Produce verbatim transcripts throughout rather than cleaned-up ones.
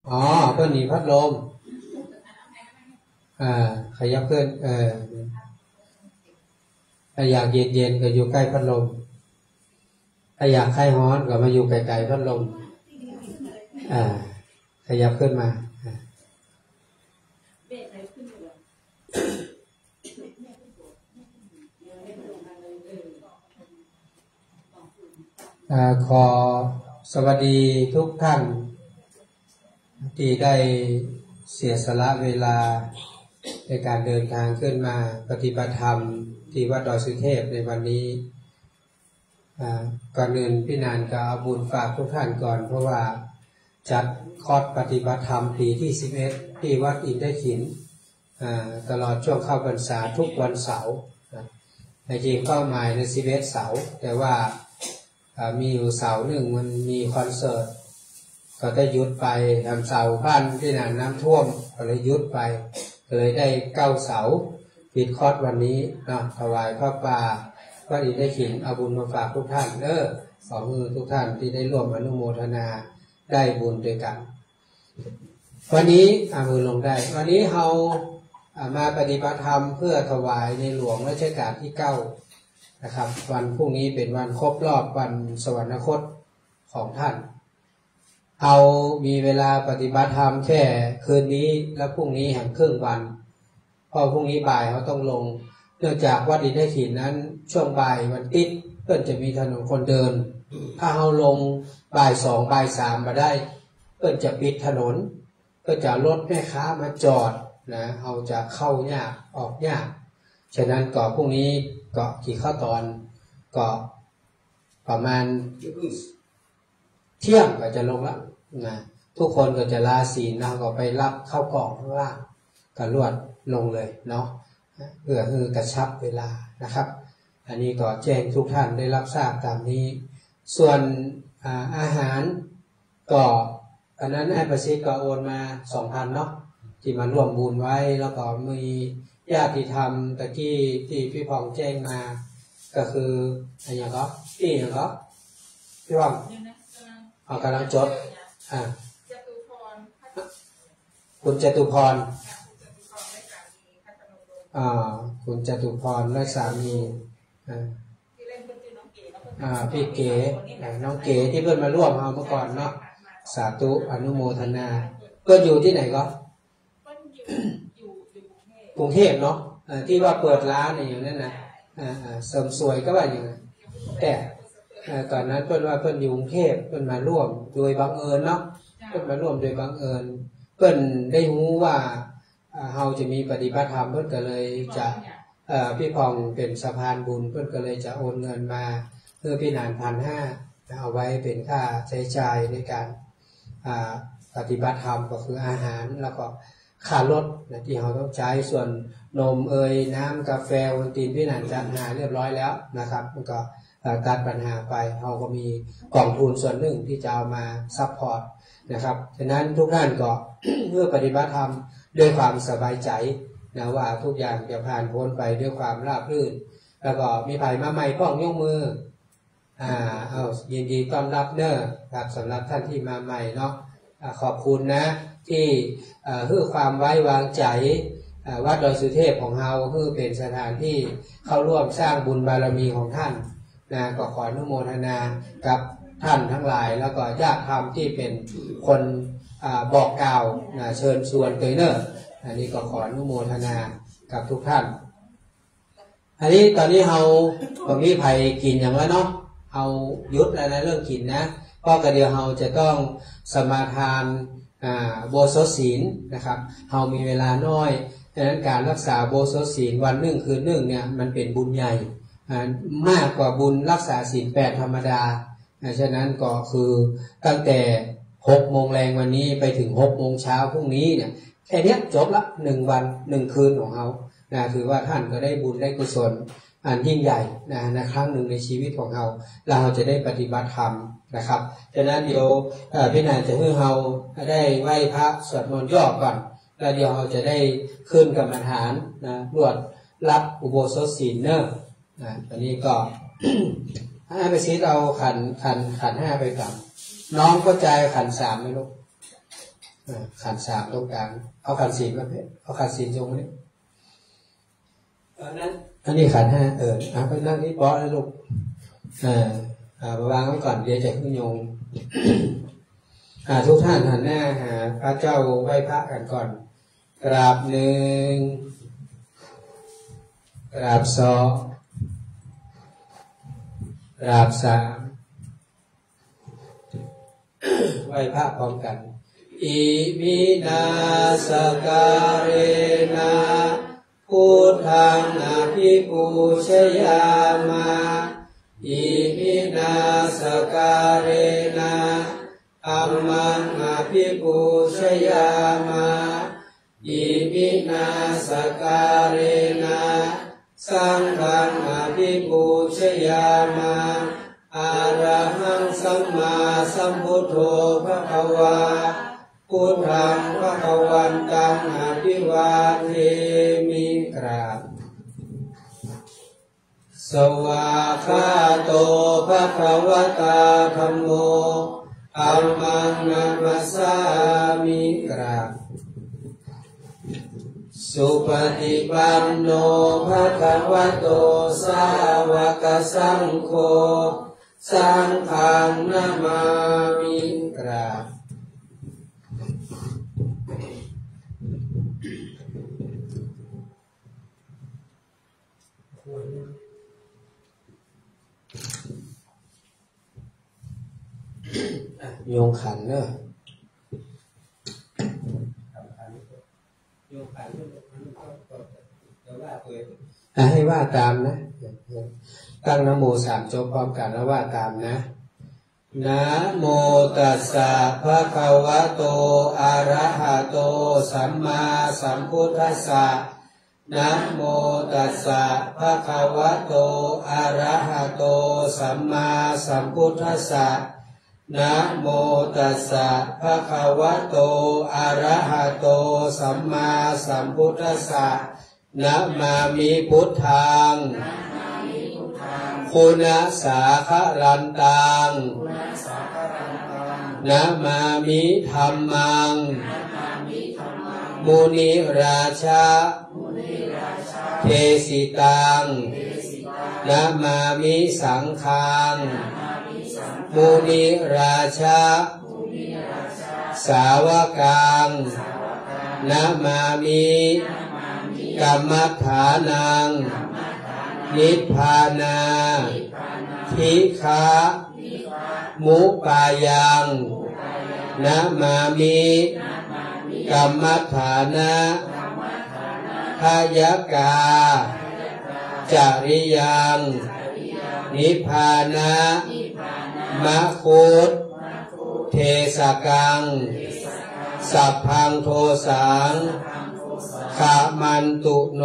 อ๋อเพื่อนหนีพัดลมอ่าขยับเพื่อนเออถ้าอยากเย็นๆก็อยู่ใกล้พัดลมถ้าอยากคลายร้อนก็มาอยู่ไกลๆพัดลมอ่าขยับขึ้นมาอ่าขอสวัสดีทุกท่านที่ได้เสียสละเวลาในการเดินทางขึ้นมาปฏิบัติธรรมที่วัดดอยสุเทพในวันนี้ก่อนอื่นพี่นานก็เอาบุญฝากทุกท่านก่อนเพราะว่าจัดคอร์สปฏิบัติธรรมปีที่สิบเอ็ดที่วัดอินทขินตลอดช่วงเข้าพรรษาทุกวันเสาร์ในจริงเป้าหมายในสิบเอ็ดเสาร์แต่ว่ามีอยู่เสาร์หนึ่งมันมีคอนเสิร์ตก็ได้ยุดไปทำเสาบ้านที่นานน้ำท่วมก็เลยยุดไปเลยได้เก้าเสาปิดคอร์สวันนี้เนาะถวายพระป่าวัดอินทขินเอาบุญมาฝากทุกท่านเด้อขอมือทุกท่านที่ได้ร่วมอนุโมทนาได้บุญด้วยกันวันนี้เอามือลงได้วันนี้เรามาปฏิบัติธรรมเพื่อถวายในหลวงรัชกาลที่เก้านะครับวันพรุ่งนี้เป็นวันครบรอบวันสวรรคตของท่านเอามีเวลาปฏิบัติธรรมแค่คืนนี้และพรุ่งนี้แห่งครึ่งวันพอพรุ่งนี้บ่ายเขาต้องลงเนื่องจากวัดอินทขินนั้นช่วงบ่ายวันติดเพื่อนจะมีถนนคนเดินถ้าเขาลงบ่ายสองบ่ายสามมาได้เพื่อนจะปิดถนนเพื่อจะรถแม่ค้ามาจอดนะเอาจะเข้ายากออกยากฉะนั้นก็พรุ่งนี้ก็กี่ข้าวตอนก็ประมาณเที่ยงก็จะลงแล้วนะทุกคนก็จะลาศีลนะก็ไปรับเข้ากล่องข้างล่างก็รวดลงเลยเนาะเพื่อคือกระชับเวลานะครับอันนี้ก็แจ้งทุกท่านได้รับทราบตามนี้ส่วนอาอาหารก็อันนั้นไอ้ประสิทธิ์ก็โอนมาสองพันเนาะที่มาร่วมบุญไว้แล้วก็มีญาติธรรมตะกี้ที่พี่พองแจ้งมาก็คืออะไรอย่างก็ที่อย่างก็พี่พองเอากำลังจดอ่าคุณจตุพรอ่าคุณจตุพรและสามีอ่าอ่าพี่เก๋น้องเก๋ที่เพื่อนมาร่วมเอาเมื่อก่อนเนาะสาธุอนุโมทนาเพื่อนอยู่ที่ไหนก็กรุงเทพเนาะที่ว่าเปิดร้านอย่างนั้นนะเสริมสวยก็ว่าอย่างนั้นแต่ตอนนั้นเพื่อนว่าเพื่อนอยู่กรุงเทพเพื่อนมาร่วมโดยบังเอิญเนาะเพื่อนมาร่วมโดยบังเอิญเพื่อนได้รู้ว่าเราจะมีปฏิบัติธรรมเพื่อนก็เลยจะพี่พองเป็นสะพานบุญเพื่อนก็เลยจะโอนเงินมาเพื่อพี่นานพันห้าเอาไว้เป็นค่าใช้จ่ายในการปฏิบัติธรรมก็คืออาหารแล้วก็ค่ารถนะที่เราต้องใช้ส่วนนมเอยน้ำกาแฟวันตีนพี่นันจัดหาเรียบร้อยแล้วนะครับมันก็ตัดปัญหาไปเราก็มีกองทุนส่วนหนึ่งที่จะเอามาซัพพอร์ตนะครับฉะนั้นทุกท่านก็ เพื่อปฏิบัติธรรมด้วยความสบายใจนะว่าทุกอย่างจะผ่านพ้นไปด้วยความราบรื่นแล้วก็มีไผ่มาใหม่พ้องยกมืออ่าเอายินดีต้อนรับเนอะครับสำหรับท่านที่มาใหม่เนาะขอบคุณนะที่เพื่อความไว้วางใจวัดดอยสุเทพของเราเพื่อเป็นสถานที่เข้าร่วมสร้างบุญบารมีของท่านนะก็ขออนุโมทนากับท่านทั้งหลายแล้วก็ญาติธรรมที่เป็นคนบอกกล่าวนะเชิญชวนเตยเนอร์อันนี้ก็ขออนุโมทนากับทุกท่านอันนี้ตอนนี้เราตรงนี้ไผ่กินอย่างแล้วเนาะเอายุดอะไรเรื่องกินนะก็กระเดียวเราจะต้องสมาทานโบสถศีลนะครับเรามีเวลาน้อยดังนั้นการรักษาโบสถศีลวันหนึ่งคืนหนึ่งเนี่ยมันเป็นบุญใหญ่มากกว่าบุญรักษาศีลแปดธรรมดาฉะนั้นก็คือตั้งแต่หกโมงแรงวันนี้ไปถึงหกโมงเช้าพรุ่งนี้เนี่ยแค่นี้จบละหนึ่งวันหนึ่งคืนของเขานะถือว่าท่านก็ได้บุญได้กุศลอันยิ่งใหญ่นะในครั้งหนึ่งในชีวิตของเราเราจะได้ปฏิบัติธรรมนะครับฉะนั้นเดี๋ยวพี่นายจะให้เราได้ไหว้พระสวดมนต์ย่อก่อนแล้วเดี๋ยวเราจะได้ขึ้นกรรมฐานนะรวดรับอุโบสถศีลเนอะนะตอนนี้ก็ ให้ไปซีเอาขันขันขันห้าไปก่อนน้องก็ใจขันสามไหมลูกขันสามตรงกลางเอาขันสี่มาเนี่ยเอาขันสี่ตรงนี้ตอนนั้นอันนี้ขันห้าเออเอาไปนั่งที่เบาะแล้วลูกอ่าอ่าวางไว้ก่อนเดี๋ยวจะขึ้นโยงอ่าทุกท่านหันหน้าหาพระเจ้าไหว้พระกันก่อนกราบหนึ่งกราบสองกราบสามไหว้พระพร้อมกันอิมินาสการเรนะพุทธังอภิปูชยามาอิมินาสการเรนะธัมมังอภิปูชยามาอิมินาสการเรนะสังฆังอภิปูชยามาอะระหังสัมมาสัมพุทโธภะคะวาพุทธังภะคะวันตังอภิวาเทมิกราบสวากขาโตภะคะวะตาธัมโมธัมมังนัมมัสสามิกราบสุปฏิปันโนภะคะวะโตสาวกสังโฆสังฆังนะมามิกราบโยงขันเนอะโยงขันเดี๋ยวว่าเปิดให้ว่าตามนะตั้งนะโมสามจบพร้อมกันแล้วว่าตามนะนะโมตัสสะภะคะวะโตอะระหะโตสัมมาสัมพุทธัสสะนะโมตัสสะภะคะวะโตอะระหะโตสัมมาสัมพุทธัสสะนะโมตัสสะภะคะวะโตอะระหะโตสัมมาสัมพุทธัสสะนะมามิพุทธังคุณสาคะรันตังนะมามิธัมมังมุนิราชาเทสิตังนะมามิสังฆังมุนิราชาสาวกังนะมามิกัมมัฏฐานังนิพพานาทิฆะมุปายังนะมามิกัมมัฏฐานะทายกาจาริยังนิพพานะมะคุฏเทสกังสัพพังโทสังขะมันตุโน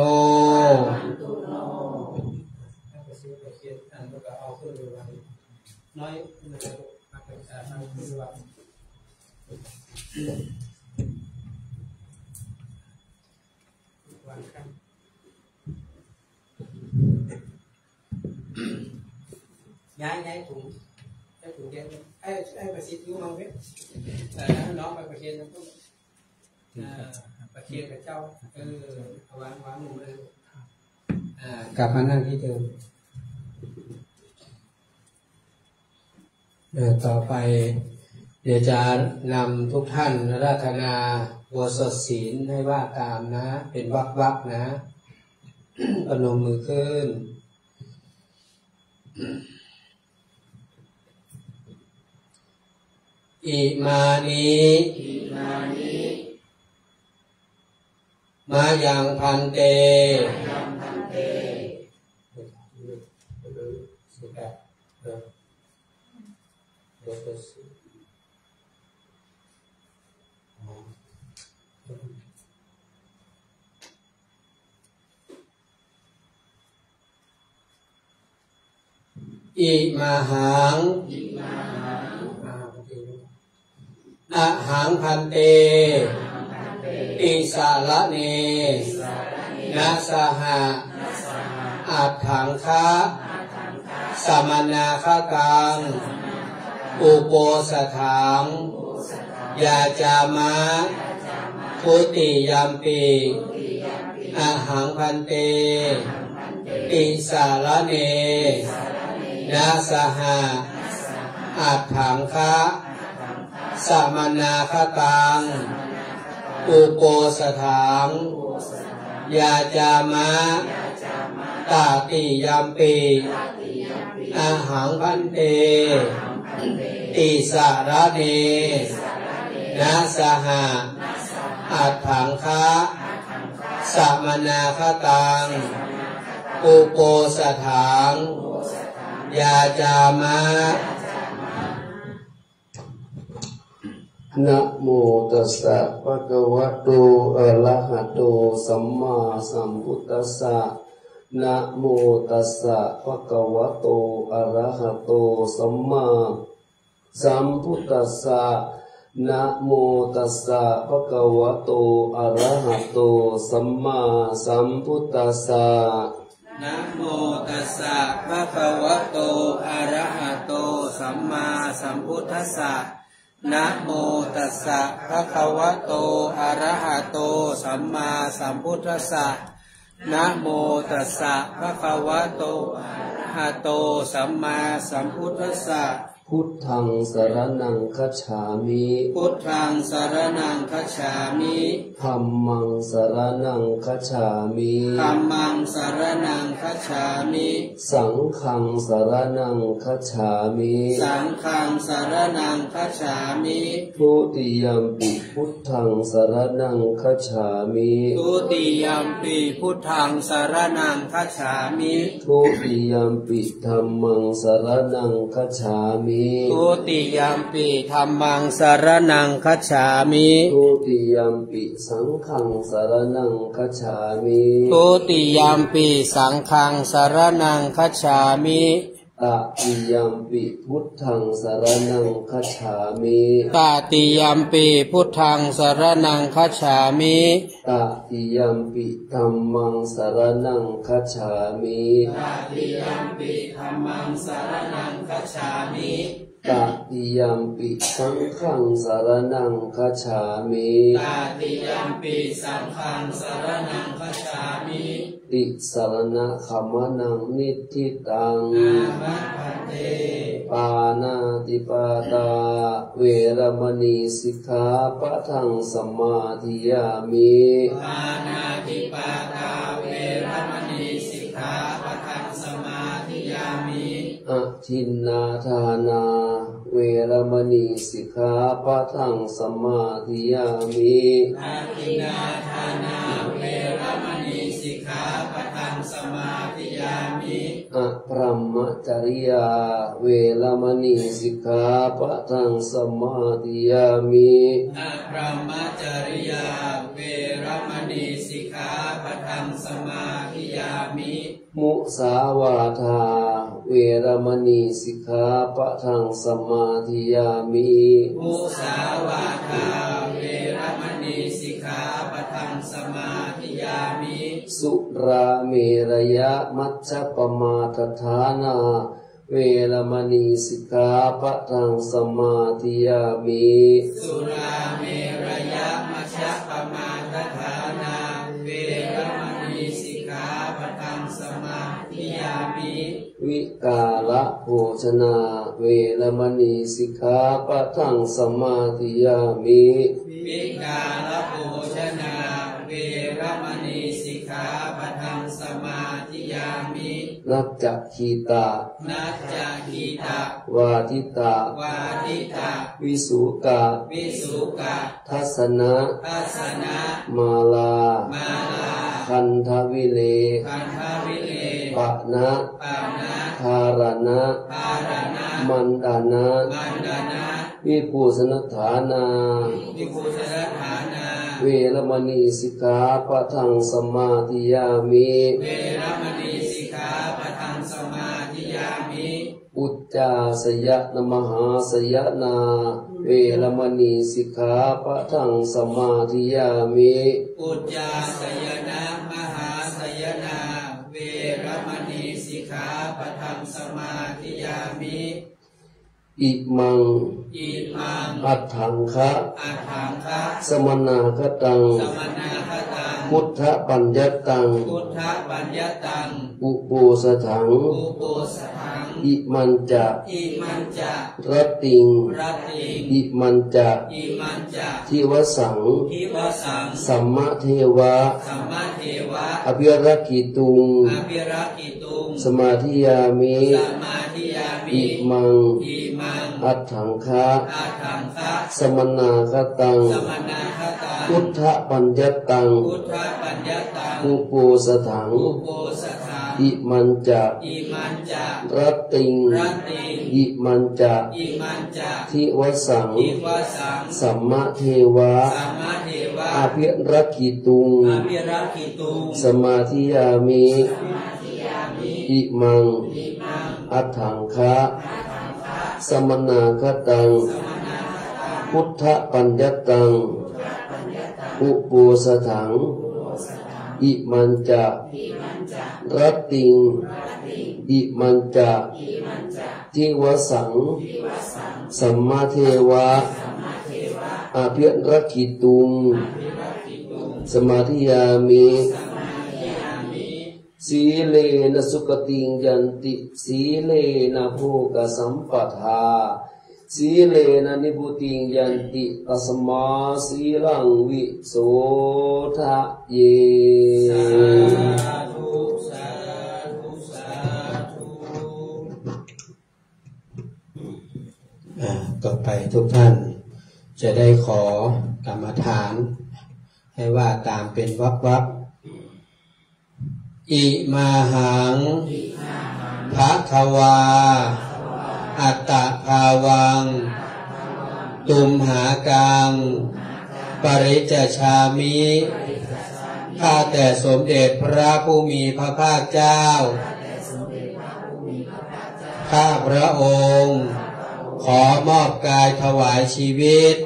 น้อยย้ายย้ายถุงย้ายถุงเย็นไอ้ไอ้ประสิทธิ์รู้มั้งเว้ยแต่น้องไปประเคนนะพวกประเคนกับเจ้าเออวางวางหนูเลยกลับมานั่งที่เดิมต่อไปเดี๋ยวจะนำทุกท่านราธนาบทสวดศีลให้ว่าตามนะเป็นวรรควรรคนะประนมมือขึ้นอิมานิมายังพันเตอิมาหังอะหังพันเตอิสาละเนนะสหะอัตถังคะสมนาคกังอุโปสถังยาจามะพุติยัมปีอาหังพันเตติสารเนนะสหะอัฏฐังคะสมนาคตังอุโปสถังยาจามะตาติยัมปีอาหังพันเตติสารเนนะสหะอัฏฐังคะสมนาคตังอุโปสถังยาจามะนะโมตัสสะภะคะวะโตอะระหะโตสัมมาสัมพุทธัสสะนะโมตัสสะภะคะวะโตอะระหะโตสัมมาสัมพุทธัสสะนะโมตัสสะภะคะวะโตอะระหะโตสัมมาสัมพุทธัสสะนะโมตัสสะภะคะวะโตอะระหะโตสัมมาสัมพุทธัสสะนะโมตัสสะภะคะวะโตอะระหะโตสัมมาสัมพุทธัสสะนะโมตัสสะภะคะวะโตอะระหะโตสัมมาสัมพุทธัสสะพุทธังสรณังคัจฉามิพุทธังสรณังคัจฉามิธัมมังสรณังคัจฉามิธัมมังสรณังคัจฉามิสังฆังสรณังคัจฉามิสังฆังสรณังคัจฉามิทุติยัมปิพุทธังสรณังคัจฉามิทุติยัมปิพุทธังสรณังคัจฉามิทุติยัมปิธัมมังสรณังคัจฉามิทุติยัมปิธัมมังสรณังคัจฉามิทุติยัมปิสังฆังสรณังคัจฉามิทุติยัมปิสังฆังสรณังคัจฉามิตติยัมปิพุทธังสรณังคัจฉามิตติยัมปิพุทธังสรณังคัจฉามิตติยัมปิธัมมังสรณังคัจฉามิตติยัมปิธัมมังสรณังคัจฉามิตติยัมปิสังฆังสรณังคัจฉามิตติยัมปิสังฆังสรณังคัจฉามิติสรณะคัมมนังนิทธิตังอามัคคันเตปานาติปาตาเวรมณีสิกขาปะทังสมาธิยามิปานาติปาตาเวรมณีสิกขาปะทังสมาธิยามิอะทินนาทานาเวรมณีสิกขาปะทังสมาธิยามิอะทินนาทานาเวรมณีสิกขาปะทังสมาธิยามิอะพรหมจริยาเวรมณีสิกขาปะทังสมาธิยามิอะพรหมจริยาเวรมณีสิกขาปะทังสมาธิยามิมุสาวาทาเวรมณีสิกขาปะทังสมาธิยามิมุสาวาทาเวรมณีสิกขาปะทังสมาธิยามิสุราเมรยะมัชฌัปปมาทฐานาเวรมณีสิกขาปะทังสมาธิยามิสุราเมรยะมัชฌัปปมาทฐานาเวรมณีสิกขาปะทังสมาธิยามิวิกาละโภชนาเวรมณีสิกขาปะทังสมาธิยามิวิกาละโภชนาเวรมณีสิกขาปะทังสมาธิยามินัจจคีตานัจจคีตาวาทิตาวาทิตาวิสุกาวิสุกาทัสนะทัสนะมาลามาลาคันทวิเลคันทวิเลปะนะปะนะธารณะธารณะมันดานะมันดานะวิภูสนฐานาวิภูสนฐานาเวรมณีสิกขาปะทังสมาธิยามิเวรมณีสิกขาปะทังสมาธิยามิอุจจาสยนมหาสยนาเวรมณีสิกขาปะทังสมาธิยามิอุจจาสยนะมหาสยนาเวรมณีสิกขาปะทังสมาธิยามิอิมังอิมังอัฏฐังคะอัฏฐังคะสมนาคตังสมนาคตังพุทธปัญญตังพุทธปัญญตังอุปูสถังอุปุสถังอิมันจะอิมันจะรติงรัตติงอิมันจะอิมันจะทิวสังทิวสังสัมมะเทวะสัมมาเทวะอภิรักขิตุงอภิรักขิตุงสมาธิยามิสมาธิยามิอิมังอิมังอัฏฐังคะอาถังคะสมนาคตังสมนาคตังพุทธปัญญตังพุทธปัญญตังอุปูสถังอุโปสถังอิมันจะอิมันจะรติงรัตติงอิมันจะอิมันจะทิวสังทิวสังสัมมะเทวะสัมมาเทวะอภิรักขิตุงอภิรักขิตุงสมาธิยามิอิมัง อัฏฐังคะ สมนาคตัง พุทธปัญญตัง อุปูสถัง อิมันจะรัตติง อิมันจะทิวสัง สัมมาเทวะ อภิรักขิตุง สมาธิยามิสีเลนะสุขติงยันติสีเลนะโภคสัมปทาสีเลนะนิพุติงยันติตัสมาสีลังวิโสทะเยสาธุสาธุสาธุต่อไปทุกท่านจะได้ขอกรรมฐานให้ว่าตามเป็นวรรควักอิมาหังภะคะวาอัตตะภาวังตุมหากังปริจจฉามิข้าแต่สมเด็จพระผู้มีพระภาคเจ้าข้าพระองค์ขอมอบกายถวายชีวิต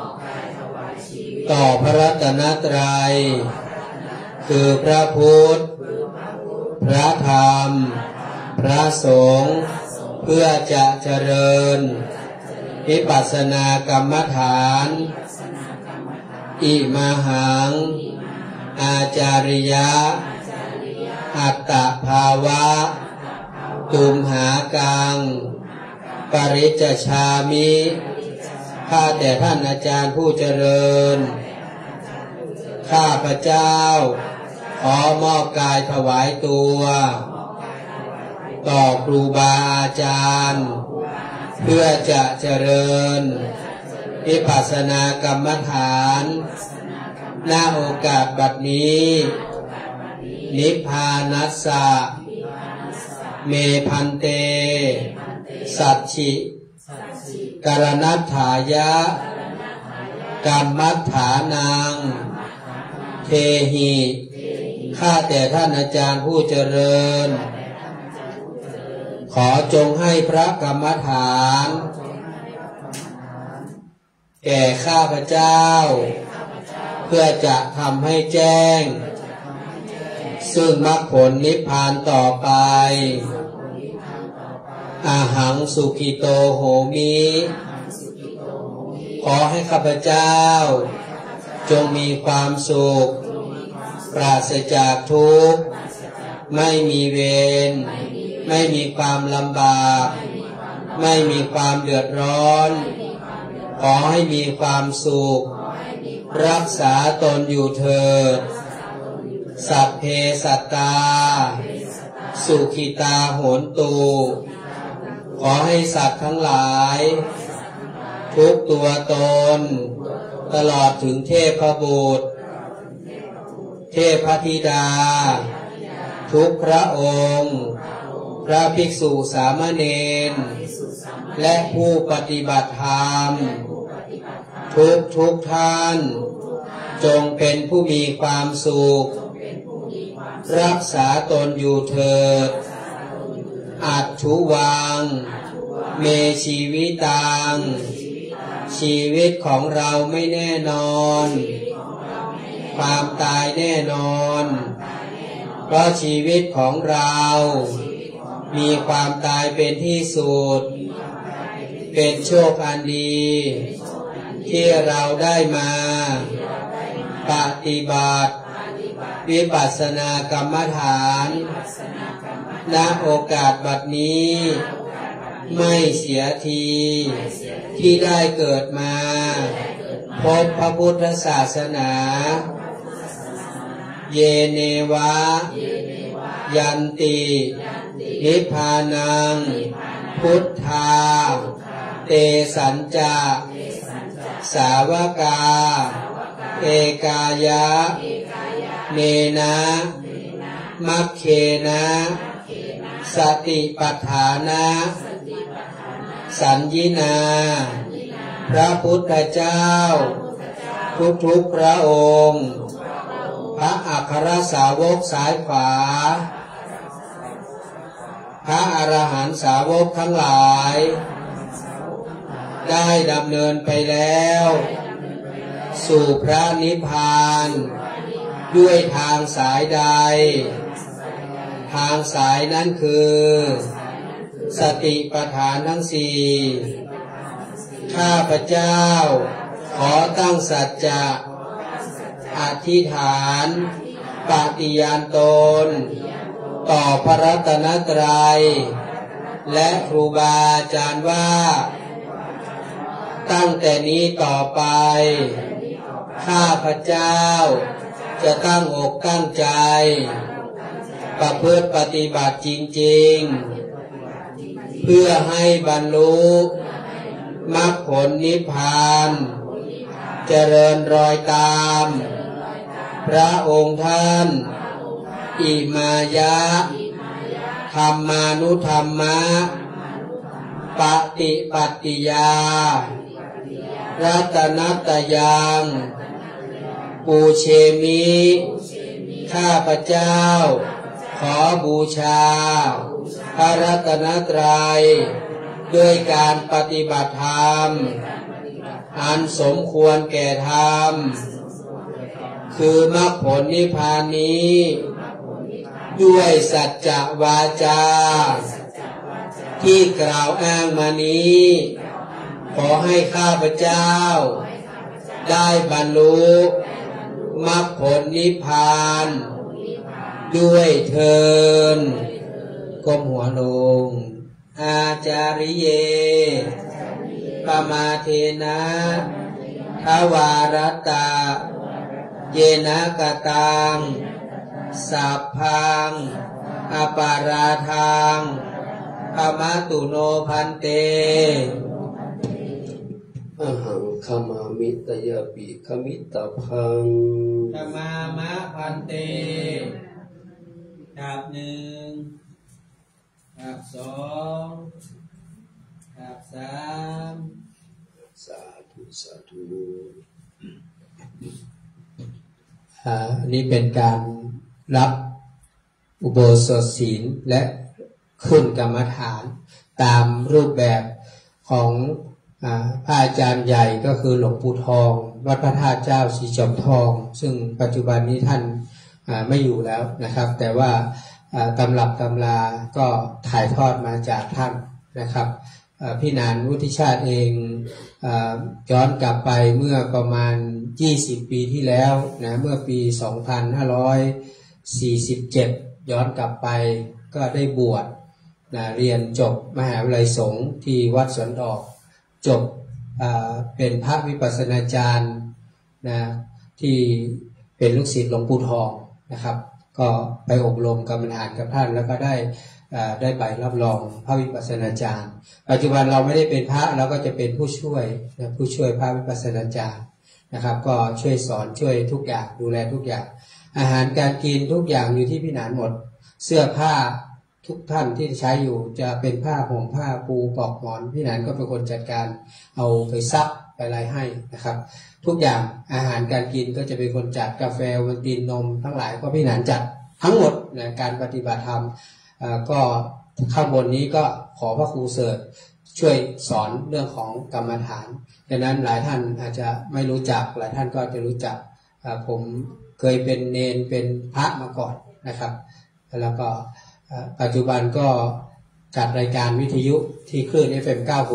ต่อพระรัตนตรัยคือพระพุทธพระธรรมพระสงฆ์เพื่อจะเจริญวิปัสสนากรรมฐานอิมาหังอาจาริยะอัตตภาวะตุมหากังปริจจฉามิข้าแต่ท่านอาจารย์ผู้เจริญข้าพระเจ้าขอมอบกายถวายตัวต่อครูบาอาจารย์เพื่อจะเจริญวิปัสสนากรรมฐานณโอกาสบัดนี้นิพพานัสสะเมพันเตสัจฉิกรณัฏฐายะกัมมัฏฐานังเทหิข้าแต่ท่านอาจารย์ผู้เจริญขอจงให้พระกรรมฐานแก่ข้าพเจ้าเพื่อจะทำให้แจ้งซึ่งมรรคผลนิพพานต่อไปอาหังสุขิโตโหมิขอให้ข้าพเจ้าจงมีความสุขปราศจากทุกข์ไม่มีเวรไม่มีความลำบากไม่มีความเดือดร้อนขอให้มีความสุขรักษาตนอยู่เถิดสัพเพสัตตาสุขิตาโหนตุขอให้สัตว์ทั้งหลายทุกตัวตนตลอดถึงเทพบุตรเทพธิดาทุกพระองค์พระภิกษุสามเณรและผู้ปฏิบัติธรรมทุกทุกท่านจงเป็นผู้มีความสุขรักษาตนอยู่เถิดอัตถุวังเมชีวิตังชีวิตของเราไม่แน่นอนความตายแน่นอนเพราะชีวิตของเรามีความตายเป็นที่สุดเป็นโชคอันดีที่เราได้มาปฏิบัติวิปัสสนากรรมฐานณโอกาสบัดนี้ไม่เสียทีที่ได้เกิดมาพบพระพุทธศาสนาเยเนวะยันตินิพพานังพุทธาเตสัญจาสาวกาเอกายะเนนะมัคเคนะสติปัฏฐานะสัญญินาพระพุทธเจ้าทุกๆพระองค์พระอัครสาวกสายขวาพระอรหันตสาวกทั้งหลายได้ดำเนินไปแล้วสู่พระนิพพานด้วยทางสายใดทางสายนั้นคือสติปัฏฐานทั้งสี่ข้าพเจ้าขอตั้งสัจจะอธิษฐานปฏิญาณตนต่อพระรัตนตรัยและครูบาอาจารย์ว่าตั้งแต่นี้ต่อไปข้าพเจ้าจะตั้งอกตั้งใจประพฤติปฏิบัติจริงๆเพื่อให้บรรลุมรรคผลนิพพานเจริญรอยตามพระองค์ท่านอิมายะธรรมานุธรรมะปฏิปัตติยารัตนัตยัง ปูเชมิข้าพเจ้าขอบูชาพระรัตนตรัยด้วยการปฏิบัติธรรมอันสมควรแก่ธรรมคือมรรคผลนิพพานนี้ด้วยสัจจะวาจาที่กล่าวอ้างมานี้ขอให้ข้าพเจ้าได้บรรลุมรรคผลนิพพานด้วยเทินก้มหัวลงอาจาริเยปมาเทนะทวารตาเยนะกตังสัพพังอปาราทังภมตุโนพันเตอหังขมามิตยาปิขมิตาพังขมามะพันเตกับหนึ่งกับสองกับสามสาธุสาธุอันนี้เป็นการรับอุโบสถศีลและขึ้นกรรมฐานตามรูปแบบของพระอาจารย์ใหญ่ก็คือหลวงปู่ทองวัดพระธาตุเจ้าสีจอมทองซึ่งปัจจุบันนี้ท่านไม่อยู่แล้วนะครับแต่ว่าตำรับตำราก็ถ่ายทอดมาจากท่านนะครับพี่นานวุฒิชาติเองย้อนกลับไปเมื่อประมาณยี่สิบปีที่แล้วนะเมื่อปีสองพันห้าร้อยสี่สิบเจ็ดย้อนกลับไปก็ได้บวชนะเรียนจบมหาวิทยาลัยสงฆ์ที่วัดสวนดอกจบเป็นพระวิปัสสนาจารย์นะที่เป็นลูกศิษย์หลวงปู่ทองนะครับก็ไปอบรมกรรมฐานกับท่านแล้วก็ได้ได้ใบรับรองพระวิปัสสนาจารย์ปัจจุบันเราไม่ได้เป็นพระเราก็จะเป็นผู้ช่วยนะผู้ช่วยพระวิปัสสนาจารย์นะครับก็ช่วยสอนช่วยทุกอย่างดูแลทุกอย่างอาหารการกินทุกอย่างอยู่ที่พี่นานหมดเสื้อผ้าทุกท่านที่ใช้อยู่จะเป็นผ้าห่มผ้าปูปลอกหมอนพี่นานก็เป็นคนจัดการเอาไปซักไปอะไรให้นะครับทุกอย่างอาหารการกินก็จะเป็นคนจัดกาแฟวันตินนมทั้งหลายก็พี่นานจัดทั้งหมดนะการปฏิบัติธรรมก็ข้างบนนี้ก็ขอพระครูเสิร์ชช่วยสอนเรื่องของกรรมฐานดังนั้นหลายท่านอาจจะไม่รู้จักหลายท่านก็จะรู้จักผมเคยเป็นเนนเป็นพระมาก่อนนะครับแล้วก็ปัจจุบันก็จัดรายการวิทยุที่คลื่น เอฟ เอ็ม เก้าสิบหก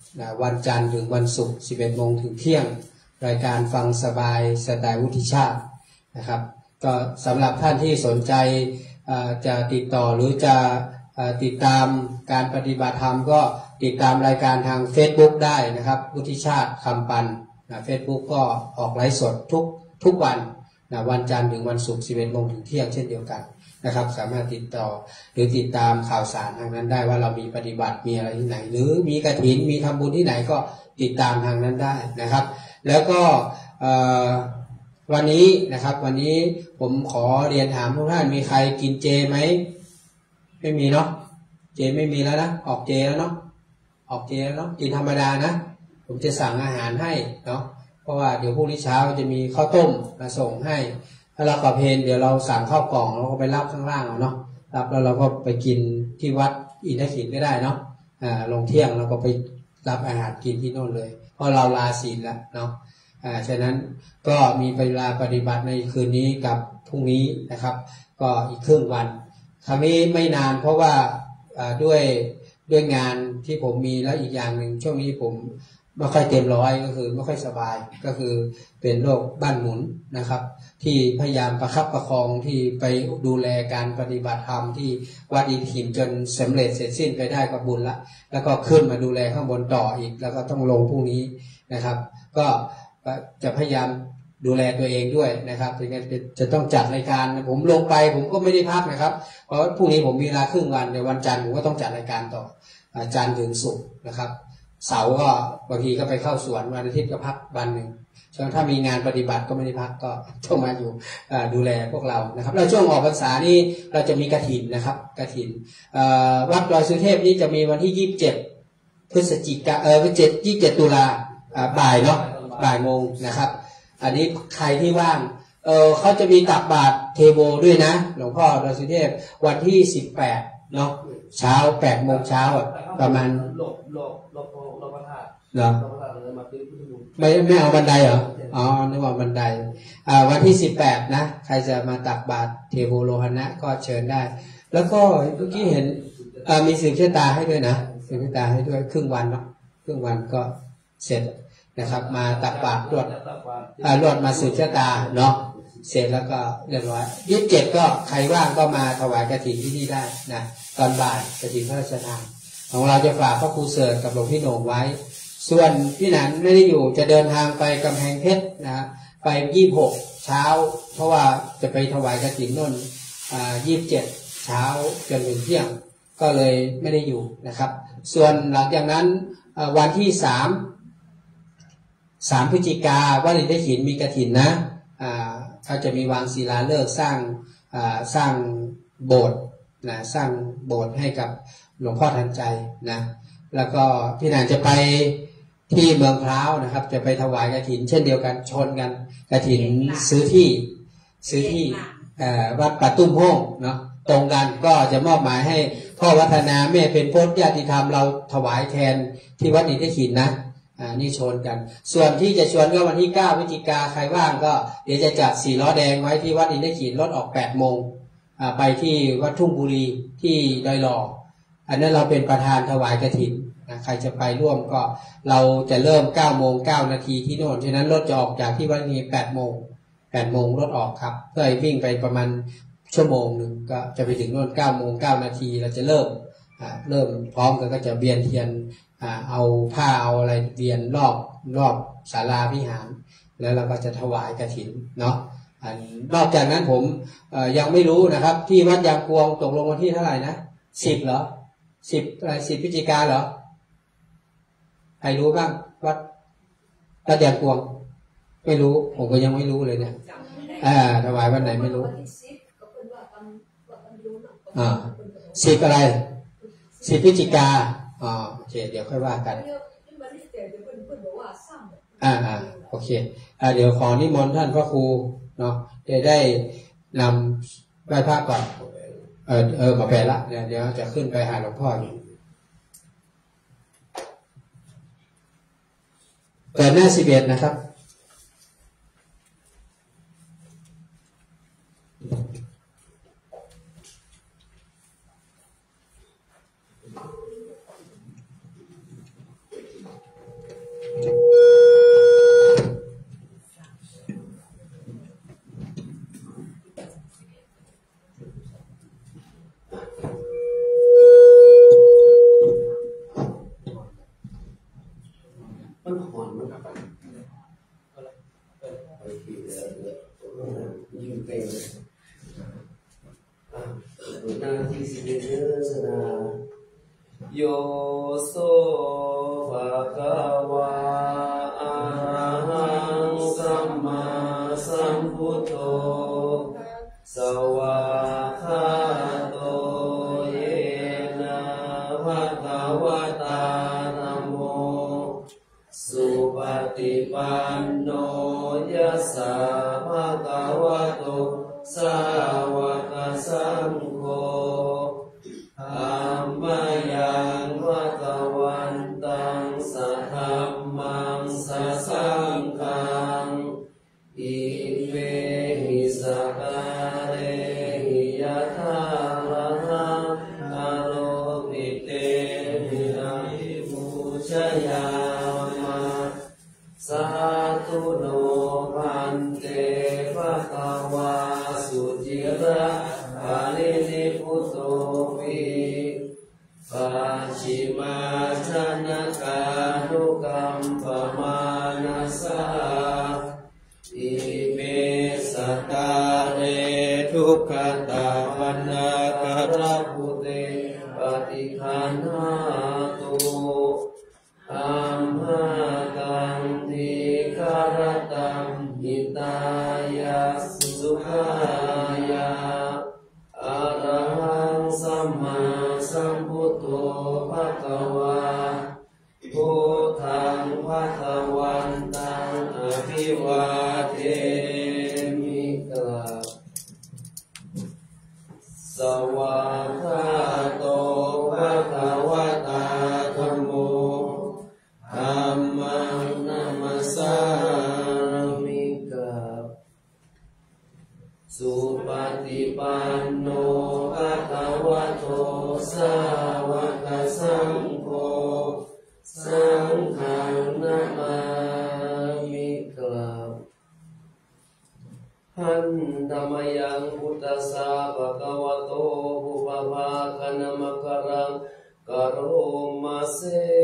วันจันทร์ถึงวันศุกร์สิบเอ็ดโมงถึงเที่ยงรายการฟังสบายสไตล์วุฒิชาตินะครับก็สำหรับท่านที่สนใจจะติดต่อหรือจะติดตามการปฏิบัติธรรมก็ติดตามรายการทาง Facebook ได้นะครับวุฒิชาติคำปันนะ Facebook ก็ออกไลฟ์สดทุกทุกวันนะวันจันทร์ถึงวันศุกร์สิบเอ็ดโมงถึงเที่ยงเช่นเดียวกันนะครับสามารถติดต่อหรือติดตามข่าวสารทางนั้นได้ว่าเรามีปฏิบัติมีอะไรที่ไหนหรือมีกฐินมีทำบุญที่ไหนก็ติดตามทางนั้นได้นะครับแล้วก็วันนี้นะครับวันนี้ผมขอเรียนถามทุกท่านมีใครกินเจไหมไม่มีเนาะเจไม่มีแล้วนะออกเจแล้วเนาะออกเจแล้วเนาะกินธรรมดานะผมจะสั่งอาหารให้เนาะเพราะว่าเดี๋ยวพรุ่งนี้เช้าจะมีข้าวต้มมาส่งให้ถ้าเรากับเพนเดี๋ยวเราสั่งข้าวกล่องเราก็ไปรับข้างล่างเอาเนาะรับแล้วเราก็ไปกินที่วัดอินทขินก็ได้เนาะอ่าลงเที่ยงเราก็ไปรับอาหารกินที่โน่นเลยเพราะเราลาศีลแล้วเนาะอ่าฉะนั้นก็มีเวลาปฏิบัติในคืนนี้กับพรุ่งนี้นะครับก็อีกครึ่งวันครั้งนี้ไม่นานเพราะว่าอ่าด้วยด้วยงานที่ผมมีแล้วอีกอย่างหนึ่งช่วงนี้ผมไม่ค่อยเต็มร้อยก็คือไม่ค่อยสบายก็คือเป็นโรคบ้านหมุนนะครับที่พยายามประคับประคองที่ไปดูแลการปฏิบัติธรรมที่วัดอินทขินจนสำเร็จเสร็จสิ้นไปได้ก็บุญละแล้วก็ขึ้นมาดูแลข้างบนต่ออีกแล้วก็ต้องลงพรุ่งนี้นะครับก็จะพยายามดูแลตัวเองด้วยนะครับถึงจะต้องจัดรายการผมลงไปผมก็ไม่ได้พักนะครับเพราะพรุ่งนี้ผมมีเวลาครึ่งวันในวันจันทร์ผมก็ต้องจัดรายการต่อจันทร์ถึงศุกร์นะครับเสาร์ก็บางทีก็ไปเข้าสวนวันอาทิตย์ก็พักวันหนึ่งช่วงถ้ามีงานปฏิบัติก็ไม่ได้พักก็ต้องมาอยู่ดูแลพวกเรานะครับแล้วช่วงออกพรรษานี่เราจะมีกฐินนะครับกฐินวัดดอยสุเทพนี่จะมีวันที่ยี่สิบเจ็ดพฤศจิกาเออเจ็ดยี่สิบเจ็ดตุลาบ่ายเนาะบ่ายโมงนะครับอันนี้ใครที่ว่างเออเขาจะมีตักบาตรเทโวด้วยนะหลวงพ่อดอยสุเทพวันที่สิบแปดเนาะเช้าแปดโมงเช้าประมาณหลบหลบหลบหลบพระธาตุเหรอไม่ไม่เอาบันไดเหรออ๋อนึกว่าบันไดอ่าวันที่สิบแปดนะใครจะมาตักบาตรเทโวโลหณะก็เชิญได้แล้วก็เมื่อกี้เห็นอ่ามีสืบชะตาให้ด้วยนะสืบชะตาให้ด้วยครึ่งวันเนาะครึ่งวันก็เสร็จนะครับมาตักบาตรรวดอ่ารวดมาสืบชะตาเนาะเสร็จแล้วก็เรียบร้อยยี่สิบเจ็ดก็ใครว่างก็มาถวายกฐินที่นี่ได้นะตอนบ่ายกฐินพระราชทานของเราจะฝากพระครูเสิร์ชกับหลวงพี่โหน่งไว้ส่วนพี่หนันไม่ได้อยู่จะเดินทางไปกำแพงเพชรนะไปยี่สิบหกเช้าเพราะว่าจะไปถวายกฐินนนอ่ายี่สิบเจ็ดเช้าจนถึงเที่ยงก็เลยไม่ได้อยู่นะครับส่วนหลังจากนั้นวันที่สามสามพฤศจิกาวัดอินทขินมีกฐินนะอ่าเขาจะมีวางศิลาฤกษ์สร้างอ่าสร้างโบสถ์นะสร้างโบสถ์ให้กับหลวงพ่อทันใจนะแล้วก็พี่หนันจะไปที่เมืองพร้าวนะครับจะไปถวายกฐินเช่นเดียวกันชนกันกฐินซื้อที่ซื้อที่วัดป่าตุ้มโฮ่งเนาะตรงกันก็จะมอบหมายให้พ่อวัฒนาแม่เป็นพจน์ญาติธรรมเราถวายแทนที่วัดอินทขินนะอ่านี่ชนกันส่วนที่จะชวนก็วันที่เก้าพฤศจิกาใครว่างก็เดี๋ยวจะจัดสี่ล้อแดงไว้ที่วัดอินทขินรถออกแปดโมงอ่าไปที่วัดทุ่งบุรีที่ดอยหล่ออันนั้นเราเป็นประธานถวายกฐินนะใครจะไปร่วมก็เราจะเริ่มเก้าโมงเก้านาทีที่โน่นฉะนั้นรถจะออกจากที่วัดนี้แปดโมงแปดโมงรถออกครับเพื่อให้วิ่งไปประมาณชั่วโมงหนึ่งก็จะไปถึงโน่นเก้าโมงเก้านาทีเราจะเริ่มอ่าเริ่มพร้อมกันก็จะเวียนเทียนอ่าเอาผ้าเอาอะไรเวียนรอบรอบศาลาวิหารแล้วเราก็จะถวายกฐินเนาะอันนอกจากนั้นผมเอ่อยังไม่รู้นะครับที่วัดยางกวงตกลงวันที่เท่าไหร่นะสิบเหรอสิบอะไรสิบพฤศจิกาเหรอใครรู้บ้างวัดวัดยางกวงไม่รู้ผมก็ยังไม่รู้เลยเนี่ยอ่าถวายวันไหนไม่รู้อ่าสิบอะไรสิบพฤศจิกาอ๋อโอเคเดี๋ยวค่อยว่ากันอ่าอ่าโอเคอ่าเดี๋ยวขอนิมนต์ท่านพระครูเนาะจะได้นำไหว้พระก่อนเออเออมาแปลละเดี๋ยวเดี๋ยวจะขึ้นไปหาหลวงพ่ออยู่เปิดหน้าสิบเอ็ดนะครับยืนเป็นหน้าที่สิบเอ็ดสนาโยโสภะคะวะอะระหังสัมมาสัมพุทโธสวากขาโตเยนะภะคะวะตาธัมโมสุปฏิปันโนยัสสะภะคะวะโตสาวกสังโฆธัมมายังภะคะวันตังสัทธัมมังสัสสังฆังอิเมหิสักการะหิยะถาระหังอโรปิเตมินามิมุชยามะสาธุโนพันเตภะคะวะสุจิระปารินิพุตโตวิปัจฉิมาชนะกานุกัมปมานัสสะอิเมสตาเรทุกขตาปันนาคาราภุเตปฏิคันหาตุอัมหากังติคารตังหิตายาสุขายาอะระหังสัมมาสัมพุทโธภะคะวะพุทธังภะคะวันตังอภิวาเทมิกราบสวากขาโตภะคะวะตาธัมโมธัมมังนัมมัสสามิกราบสุปฏิปันโนภะคะวะโตสาวกสังโฆสังฆังนะมามิกราบหันธรรมยังพุทธัสสะภะคะวะโตภุปภาคณมกรังกโรมาเส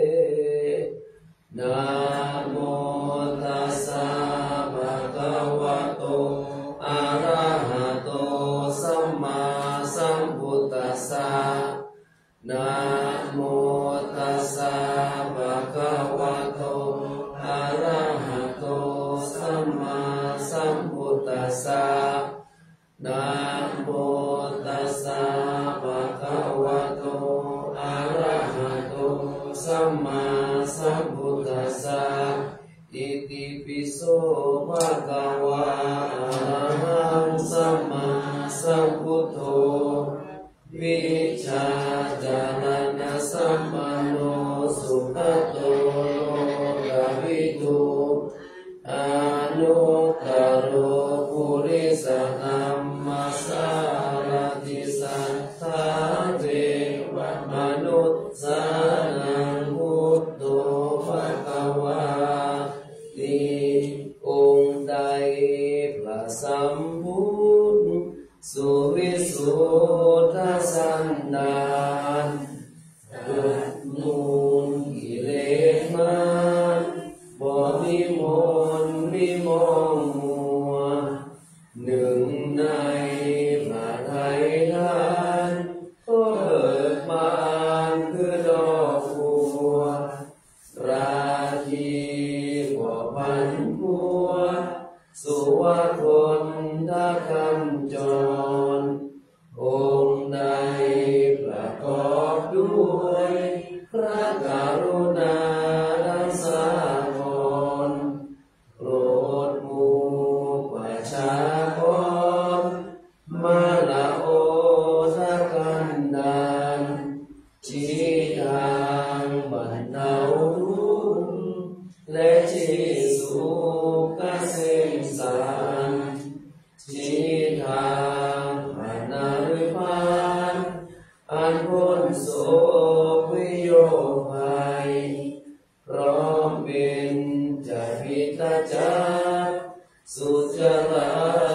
นะโมตัสสะภะคะวะโตอะระหะโตสัมมาสัมพุทธัสสะนะโมตัสสะภะคะวะโตอะระหะโตสัมมาสัมพุทธัสสะนะโมตัสสะภะคะวะโตอะระหะโตสัมมาสัมพุทธัสสะอิติปิโสภะคะวะอะระหังสัมมาสัมพุทโธวิชาจารณะสัมปันโนสุขโตโลกวิทูอนุตตโรปุริสธัมมัสสารติสัทธาเทวมนุสสานังพุทโธภะคะวะติองค์ใดพระสัมพุทธสุวิสุทธสันดานดุจมูลกิเลสมันบ่มีมนมีมองมัวหนึ่งในพระทัยทานก็เบิกบานคือดอกบัวราคีบ่พันพัวสุวัฒนธรรมจรองค์ใดประกอบด้วยพระกรุณาดังสากลโปรดหมู่ประชากรมาละโอทกันดานชี้ทางบรรเทาทุกข์และชี้สุขเกษมสารชี้ทางพระนริพพานอันพ้นโศกวิโยคภัยพร้อมเป็นจาพิตาจักสุจริต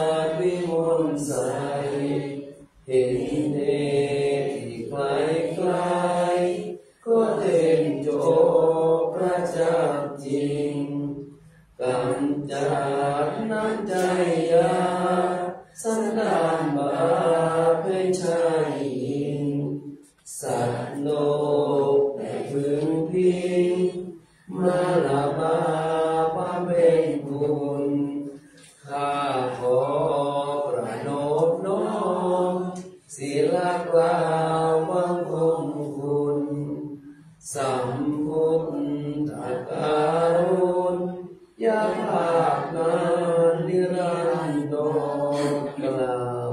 กล่าว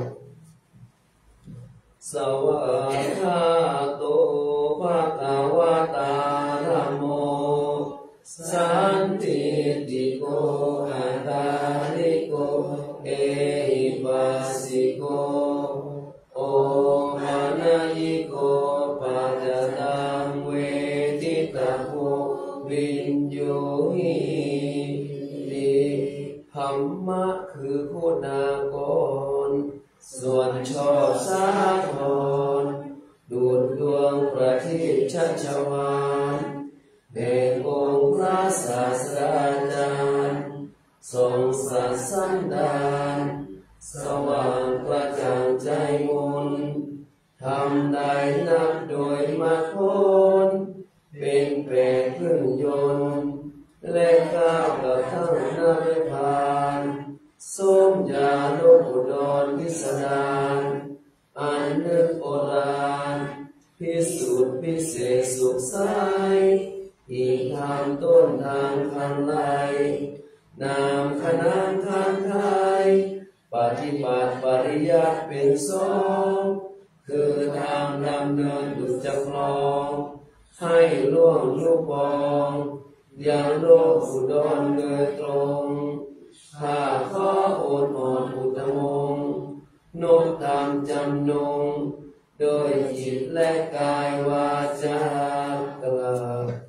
สวากขาโตภะคะวะตาธัมโมสันทิติโกอัตตาลิโกเอหิปัสสิโกโอมานะยิโกปัจจตังเวทิตาโภวิญโยหิติธรรมะคือคุณากรส่วนชอบสาธรดูดดวงประทีปชัชวาลเป็นองค์พระศาสดาจารย์ทรงสัตย์สันดานสว่างกระจ่างใจมนทำได้นับโดยมรรคผลเป็นแปรพึ่งยนต์และก้าวกระทั่งนิพพานสมญาโลกอุดรพิสดารอันนึกโบราณพิสูจน์พิเศษสุขใสอีกทางต้นทางคันไลนามขนานทางไทยปฏิบัติปริยัติเป็นสองคือทางดำเนินดุจคลองให้ล่วงลูกบองยังโลกอุดรโดยตรงข้าขอโอนอ่อนอุตมงนกตามจำนงโดยจิตและกายวาจากลา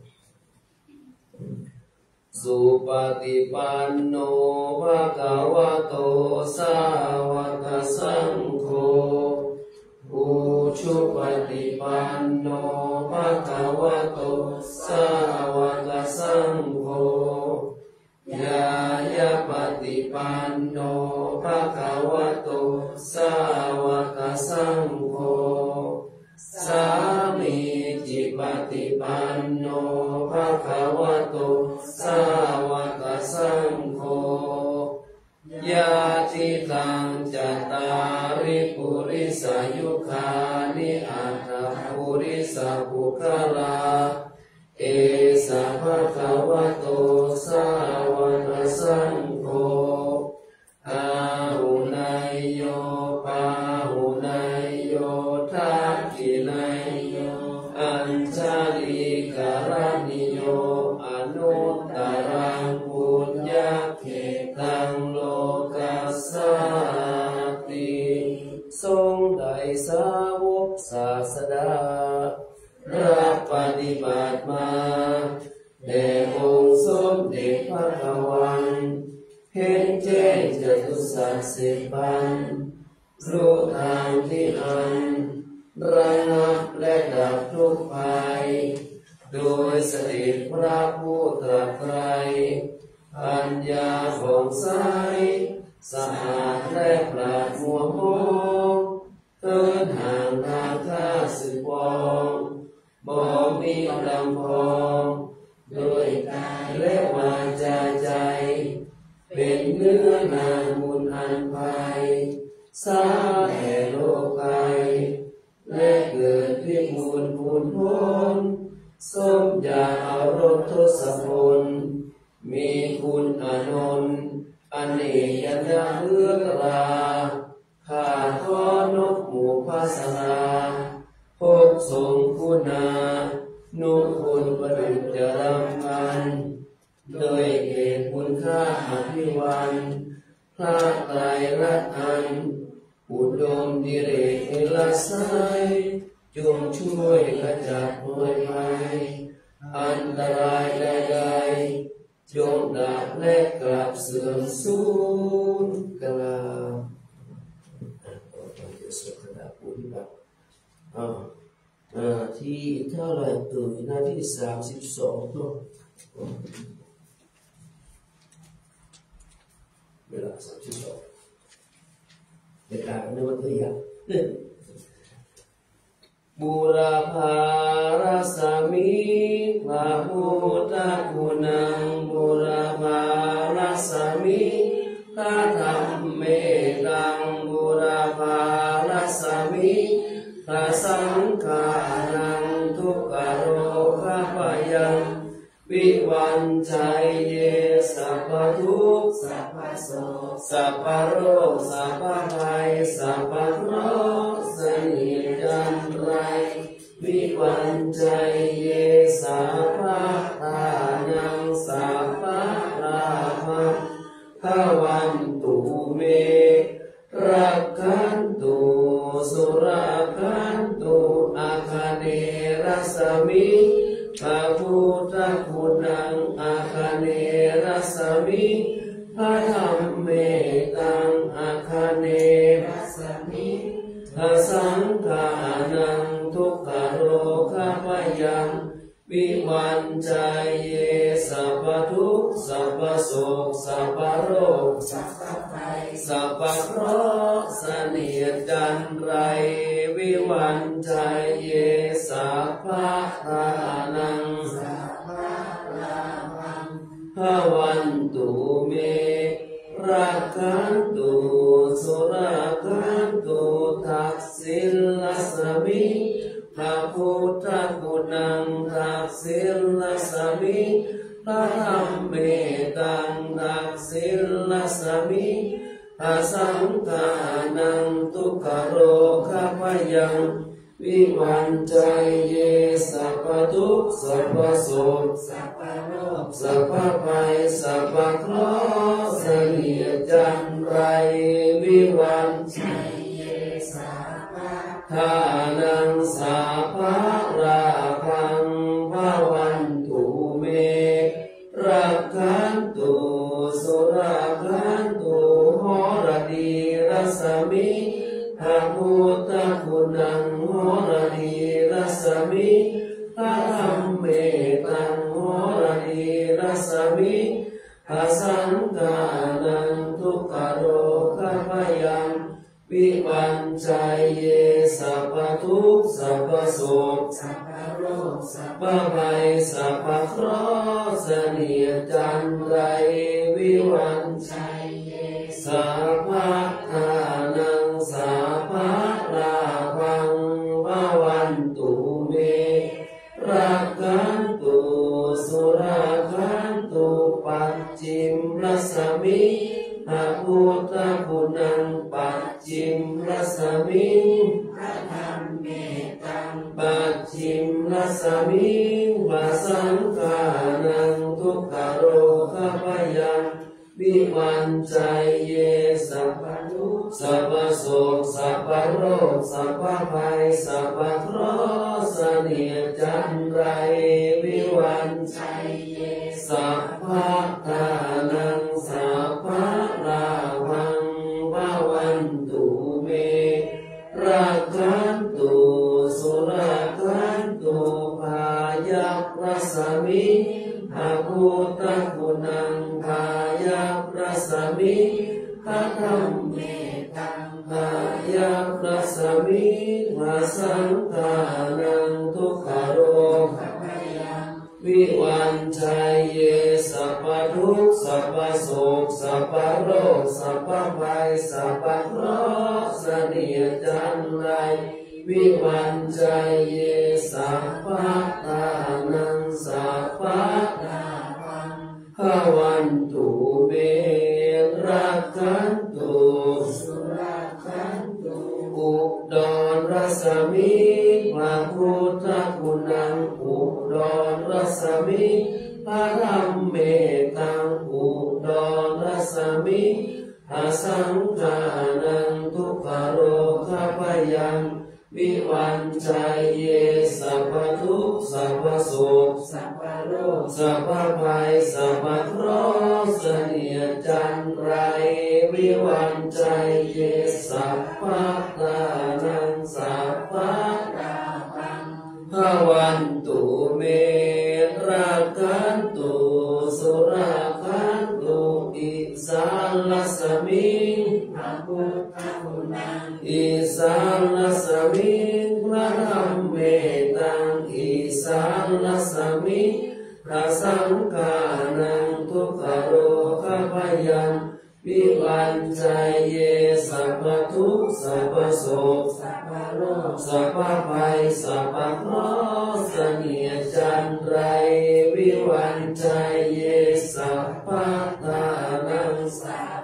สุปฏิปันโนภะคะวะโตสาวกสังโฆอุชุปฏิปันโนภะคะวะโตสาวกสังโฆยายาปฏิปันโนภะคะวะโตสาวกสังโฆสามีจิปฏิปันโนภะคะวะโตสาวกสังโฆญาติตังจัตตาริปุริสายุคานิอัตถปุริสปุคลาเอสะภะคะวะโตสาวกสังโฆอาหุนายโยปาหุนายโยทักขินายโยอัญชลีกรณิโยอนุตตรังปุญญเขตังโลกัสสติทรงได้สาวกศาสดารับปฏิบัติมาแด่องค์สมเด็จพระทวันเห็นแจ้งจตุสัจสิบปันรู้ทางที่อันระงับและดับทุกข์ภัยโดยเสด็จพระผู้ตรัสไตรปัญญาผ่องใสสะอาดและปราดมัวมองเกินห่างทางข้าศึกปองบ่มีลำพองโดยกายและวาจาใจเป็นเนื้อนาบุญอันภัยสร้างแห่โลกายและเกิดพิมูลพูนพ้นสมญาอารมณ์ทศพลมีคุณอานนท์อเนกยนาเลือกราข้าขอนกหมู่ภาษาพบทรงคุณานุคุณประดุจจรำกันโดยเหตุคุณค่าอภิวันพระไตรรัตน์อันอุดมดิเรกเอลสัยจงช่วยขจัดโวยภัยอันตรายใดๆจงดับและกลับเสื่อมสูญกลาที่เท่าไหร่ตื่นหน้าที่สามสิบสองตัวเวลาสามสิบสองเวลาในวันที่ยังบูรพาราสามิพระพุทธคุณังบูรพาราสามิพระธรรมเมตังบูรพาราสามิพระสังฆานังทุกขโรคพยังวิวันชัยเยสัพพทุกข์สัพพสัพพโรคสัพพภัยสัพพเคราะห์เสนียดจันไรวิวันใจเยสัพพะทานังสัพพะราภังขวันตุเมรักขันตุสุรักขันตุอาคาเนรัสมิพระพุทธคุณังอาคาเนรัสมิพระธรรมเมตังอาคาเนรัสมิพระสังฆานังทุกขโรคพยังวิวันใจเยสัพพทุกข์สัพพโศกสัพพโรคสัพพภัยสัพพเคราะห์เสนียดจันไรวิวันใจเยสัพพะทานังสัพพะราภังภวันตุเมรักขันตุสุรักขันตุทักษิลสมิพระพุทธคุณังทักษิลสมิพระธรรมเมตังทักษิลสมิพระสังฆานังทุกขโรคพยังวิวันใจเยสัพพทุกข์สัพพโศกสัพพโรคสัพพภัยสัพพเคราะห์เสนียดจันไรวิวันใจเยสัพพะทานังสัพพะราภังภวันตุเมรักขันตุสุรักขันตุโหรดีรัสมิพระพุทธคุณังโหรดีรัสมิพระธรรมเมตังโหรดีรัสมิพระสังฆานังทุกขโรคพยังวิวันใจเยสัพพทุกข์สัพพโศกสัพพโรคสัพพภัยสัพพเคราะห์เสนียดจันไรวิวันใจเยสัพพะทานังสัพพะราภังภวันตุเมรักขันตุสุรักขันตุปัจจิมรัสมิพระพุทธคุณังปัจจิมรัสมิพระธรรมเมตังปัจจิมรัสมิพระสังฆานังทุกขโรคพยังวิวันใจเยสัพพทุกข์สัพพโศกสัพพโรคสัพพภัยสัพพเคราะห์เสนียดจันไรวิวันใจเยสัพพะทานังสัพพะราภังภวันตุเมรักขันตุสุรักขันตุภายัพรัสมิพระพุทธคุณังภายัพรัสมิพระธรรมเมตังภายัพรัสมิพระสังฆานังทุกขโรคพยังวิวันใจเยสัพพทุกข์สัพพโศกสัพพโรคสัพพภัยสัพพเคราะห์เสนียดจันไรวิวันใจเยสัพพะทานังสัพพะราภังภวันตุเมรักขันตุสุรักขันตุอุดรรัสมิพระพุทธคุณังอุดรรัสมิพระธรรมเมตังอุดรรัสมิพระสังฆานังทุกขโรคพยังวิวันใจเยสัพพทุกข์สัพพโศกสัพพโรคสัพพภัยสัพพเคราะห์เสนียดจันไรวิวันใจเยสัพพะทานังสัพพะราภังภวันตุเมรักขันตุสุรักขันตุอิสานลัสมิพระพุทธคุณังอิสานลัสมิพระธรรมเมตังอิสานลัสมิพระสังฆานังทุกขโรคพยัง วิวันใจเยสัพพทุกข์สัพพโศกสัพพโรคสัพพภัยสัพพเคราะห์เสนียดจันไรวิวันใจเยสัพพทานังสัพ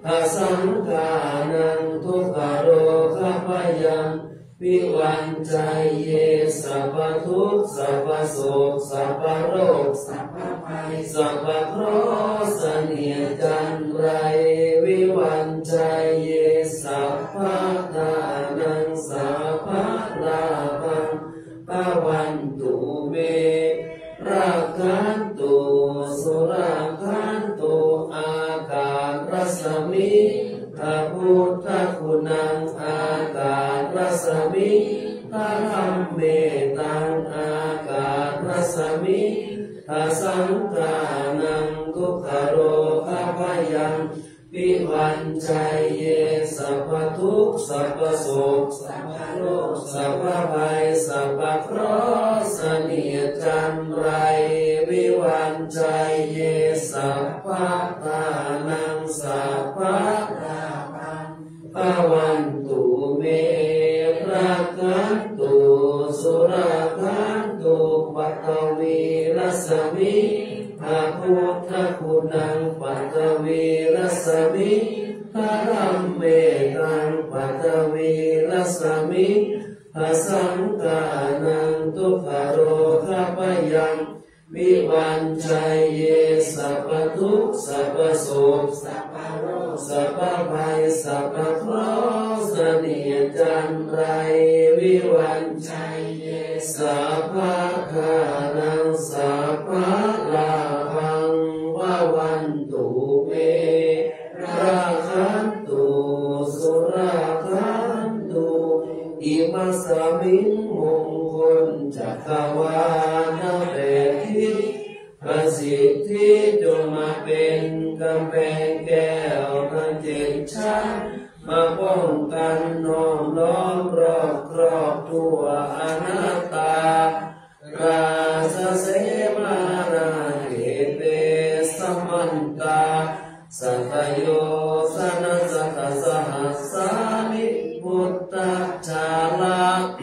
อสังขานังทุกขโรคพยังวิวันใจเยสัพพทุกข์สัพพโศกสัพพโรคสัพพภัยสัพพเคราะห์เสนียดจันไรวิวันใจเยสัพพทานังสัพพลาภังปวันตุเมราคันตุสุราคันตุอาการรัศมิพระพุทธคุณังอาการรัศมิพระธรรมเมตังอาการรัศมิพระสังฆานังทุกขโรคพยังวิวันใจเยสัพพทุกข์สัพพโศกสัพพโรคสัพพภัยสัพพเคราะห์เสนียดจันไรวิวันใจเยสัพพทานังสัพพลาภังปวันตุเมราคันตุสุราคันตุปัตตวีรัสมิพระพุทธคุณังปัตตวีรัสมิพระธรรมเมตังปัตตวีรัสมิพระสังฆานังทุกขโรคพยังวิวันใจเยสัพพทุกข์สัพพโศกสัพพโรคสัพพภัยสัพพเคราะห์เสนียดจันไรวิวันใจเยสัพพทานังสัพพลาภังววันตุเมราคันตุสุราคันตุอิมัสสมิงมงคลจักรวาลเปทิประสิทธิจงมาเป็นกำแพงแก้วทั้งเจ็ดชั้นมาป้องกันน้อมล้อมรอบครอบทั่วอนัตตาราสเสมานาเกเตสัมมันตาสัตโยสนัสสะสหัสสามิพุทธชาลา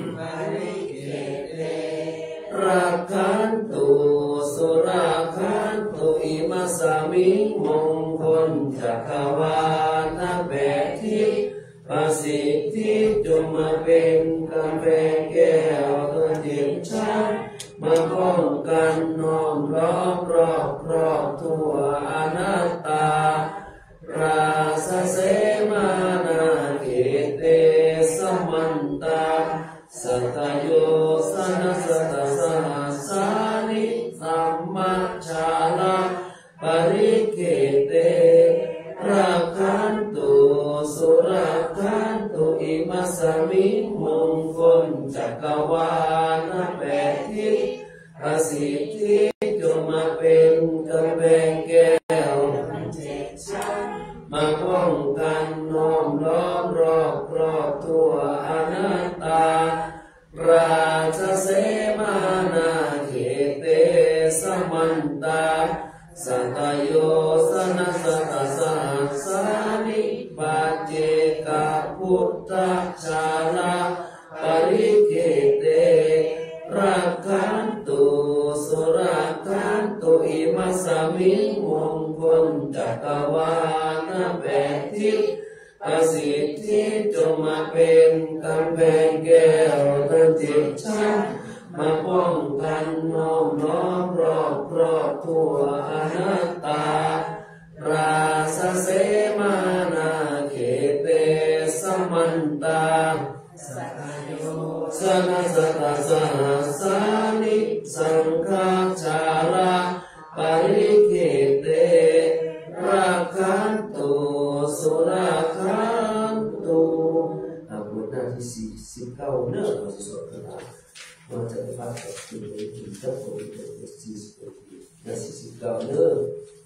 รักขันตุสุราคันตุอิมัสสมิงมงคลจักรวาลแปดทิศประสิทธิจงมาเป็นกำแพงแก้วเพื่อเจ็ดชั้นมาป้องกันน้อมล้อมรอบครอบทั่วอนัตตาราสเสมานาเกเตสัมมันตาสัตโยสนัสสะสหัสสานิสัมมาชาลาปริเกเตราคันตุสุราคันตุอิมัสสมิงมงคลจักรวาลแปดทิศประสิทธิจงมาเป็นกำแพงแก้วมาป้องกันน้อมล้อมรอบครอบทั่วอนัตตาราชเสมานาเขเตสัมมันตาสัตโยสนัสสะสหัสสานิปัจเจกพุทธชาลาปริเกเตรักขันตุสุราคันตุอิมัสสมิงมงคลจักรวาลแปดทิศประสิทธิจงมาเป็นกำแพงแก้วทั้งเจ็ดชั้นมาป้องกันน้อมล้อมรอบครอบทั่วอนัตตาราสเสมานาเขเตสัมมันตาสัตโยสนัสสะสหัสสานิสังฆาชาลาปริเกเตราคันตุสุราคันตุอาบทหน้าที่สี่สิบเก้าเนื้อเราจะสวดกันนะเราจะฟังกับคุณในที่เจ้าของที่เป็นสี่สิบหน้าสี่สิบเก้าเนื้อ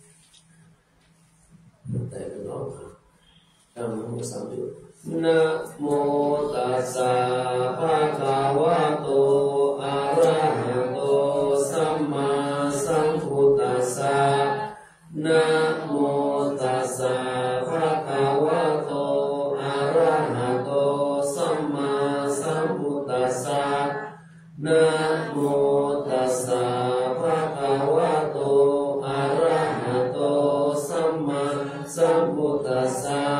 แต่ละน้องตามมือสามจุดนะโมตัสสะภะคะวะโตอะระหะโตสัมมาสัมพุทธัสสะนะโมตัสสะภะคะวะโตอะระหะโตสัมมาสัมพุทธัสสะนะโมตัสสะภะคะวะโตอะระหะโตสัมมาสัมพุทธัสสะ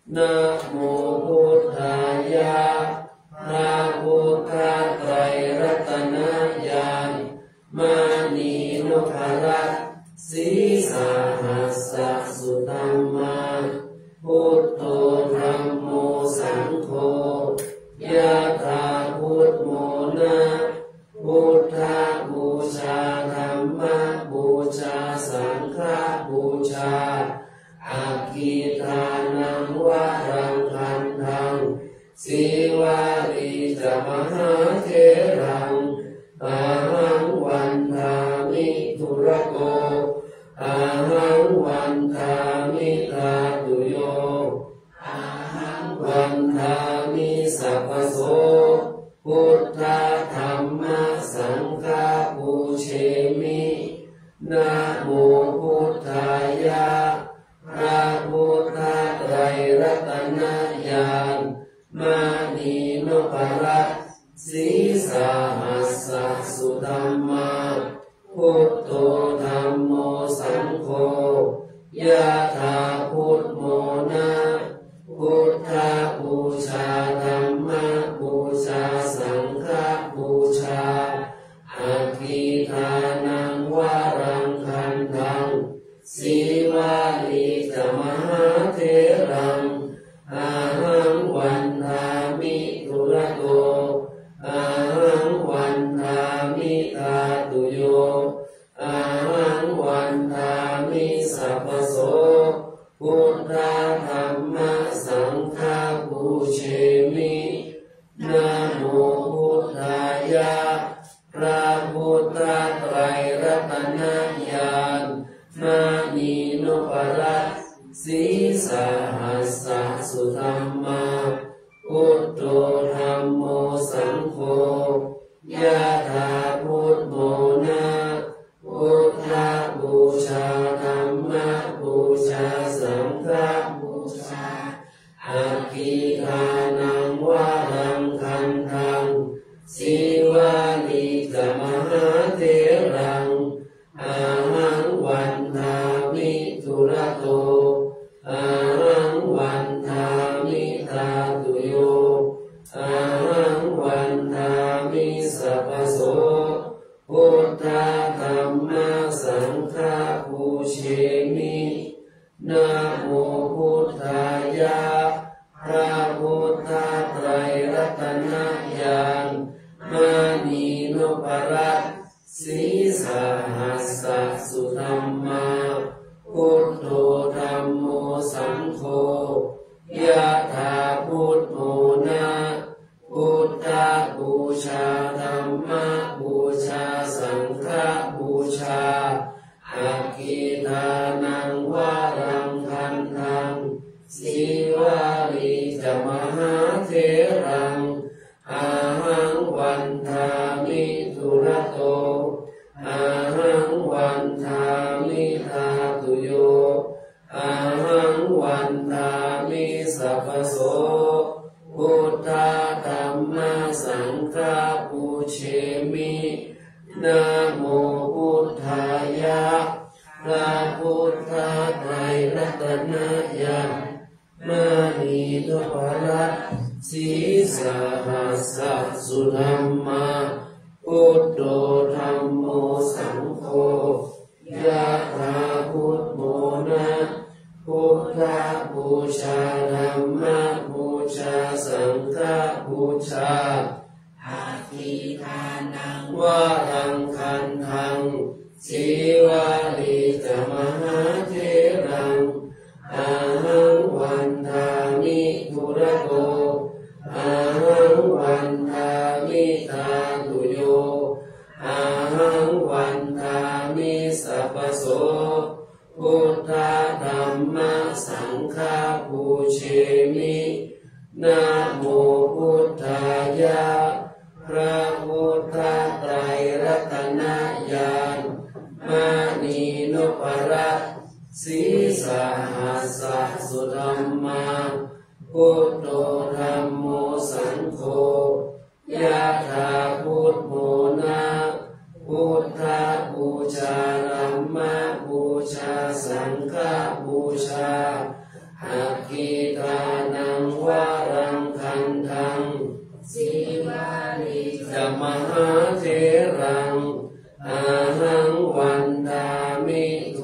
นะโมพุทธายะพระพุทธไตรรัตนญาณมานีนพรัตน์สีสาหัสสะสุธัมมาพุทโธธัมโมสังโฆยะถาพุทโมนะพุทธบูชาธัมมบูชาสังฆบูชาอาคิทานังวะรังคันธังสีวารีจะมหาเถรังอาหังวันทามิทุระโกอาหังวันทามิทาตุโยอาหังวันทามิสัพพโสพุทธธัมมสังฆบูเชมินะโมพุทธายะพระพุทธไตรรัตนญาณมานีนพรัตน์สีสาหัสสะสุธัมมาพุทโธธัมโมสังโฆยะถาพุทโมนะพุทธบูชาธัมมบูชาสังฆบูชาอาคิทานังวะรังคันธังสีวาลีจะมหาเถรังอาหังวันทามิทุระโกอาหังวันทามิทาตุโยอาหังวันทามิสัพพโสพุทธธัมมสังฆบูเชมินะโมพุทธายะพระพุทธไตรรัตนญาณมานีนพรัตน์สีสาหัสสะสุธัมมาพุทโธธัมโมสังโฆยะถาพุทโมนะพุทธบูชาธัมมบูชาสังฆบูชาอาคิทานังวะรังคันธังสีวาลีจะมหาเถรังอาหังวันทามิทุระโตอาหังวันทามิทาตุโยอาหังวันทามิสัพพโสพุทธธัมมสังฆบูเชมินะโมพุทธายะพระพุทธไตรรัตนญาณมานีนพรัตน์สีสาหัสสะสุธัมมาพุทโธธัมโมสังโฆยะถาพุทโมนะพุทธบูชาธัมมบูชาสังฆบูชาอาคิทานังวะรังคันธังสีวาลีจะมหาเถรังอาหังวันทามิทุระโตอาหังวันทามิทาตุโยอาหังวันทามิสัพพโสพุทธธัมมสังฆบูเชมินะโมพุทธายะพระพุทธไตรรัตนญาณมานีนพรัตน์สีสาหัสสะสุธัมมาพุทโธธัมโมสังโฆยะถาพุทโมนะพุทธบูชาธัมมบูชาสังฆบูชาอาคิทานังวะรังคันธังสีวาลีจะมหาเถรังอาหังวันทามิทุระโกอาหังวันทามิทาตุโยอาหังวันทามิสัพพโสพุทธธัมมสังฆบูเชมินะโมพุทธายะพระพุทธไตรรัตนญาณมานีนพรัตน์สีสาหัสสะสุธัมมาพุทโธธัมโมสังโฆยะถาพุทโมนะพุทธบูชาธัมมบูชาสังฆบูชาอาคิทา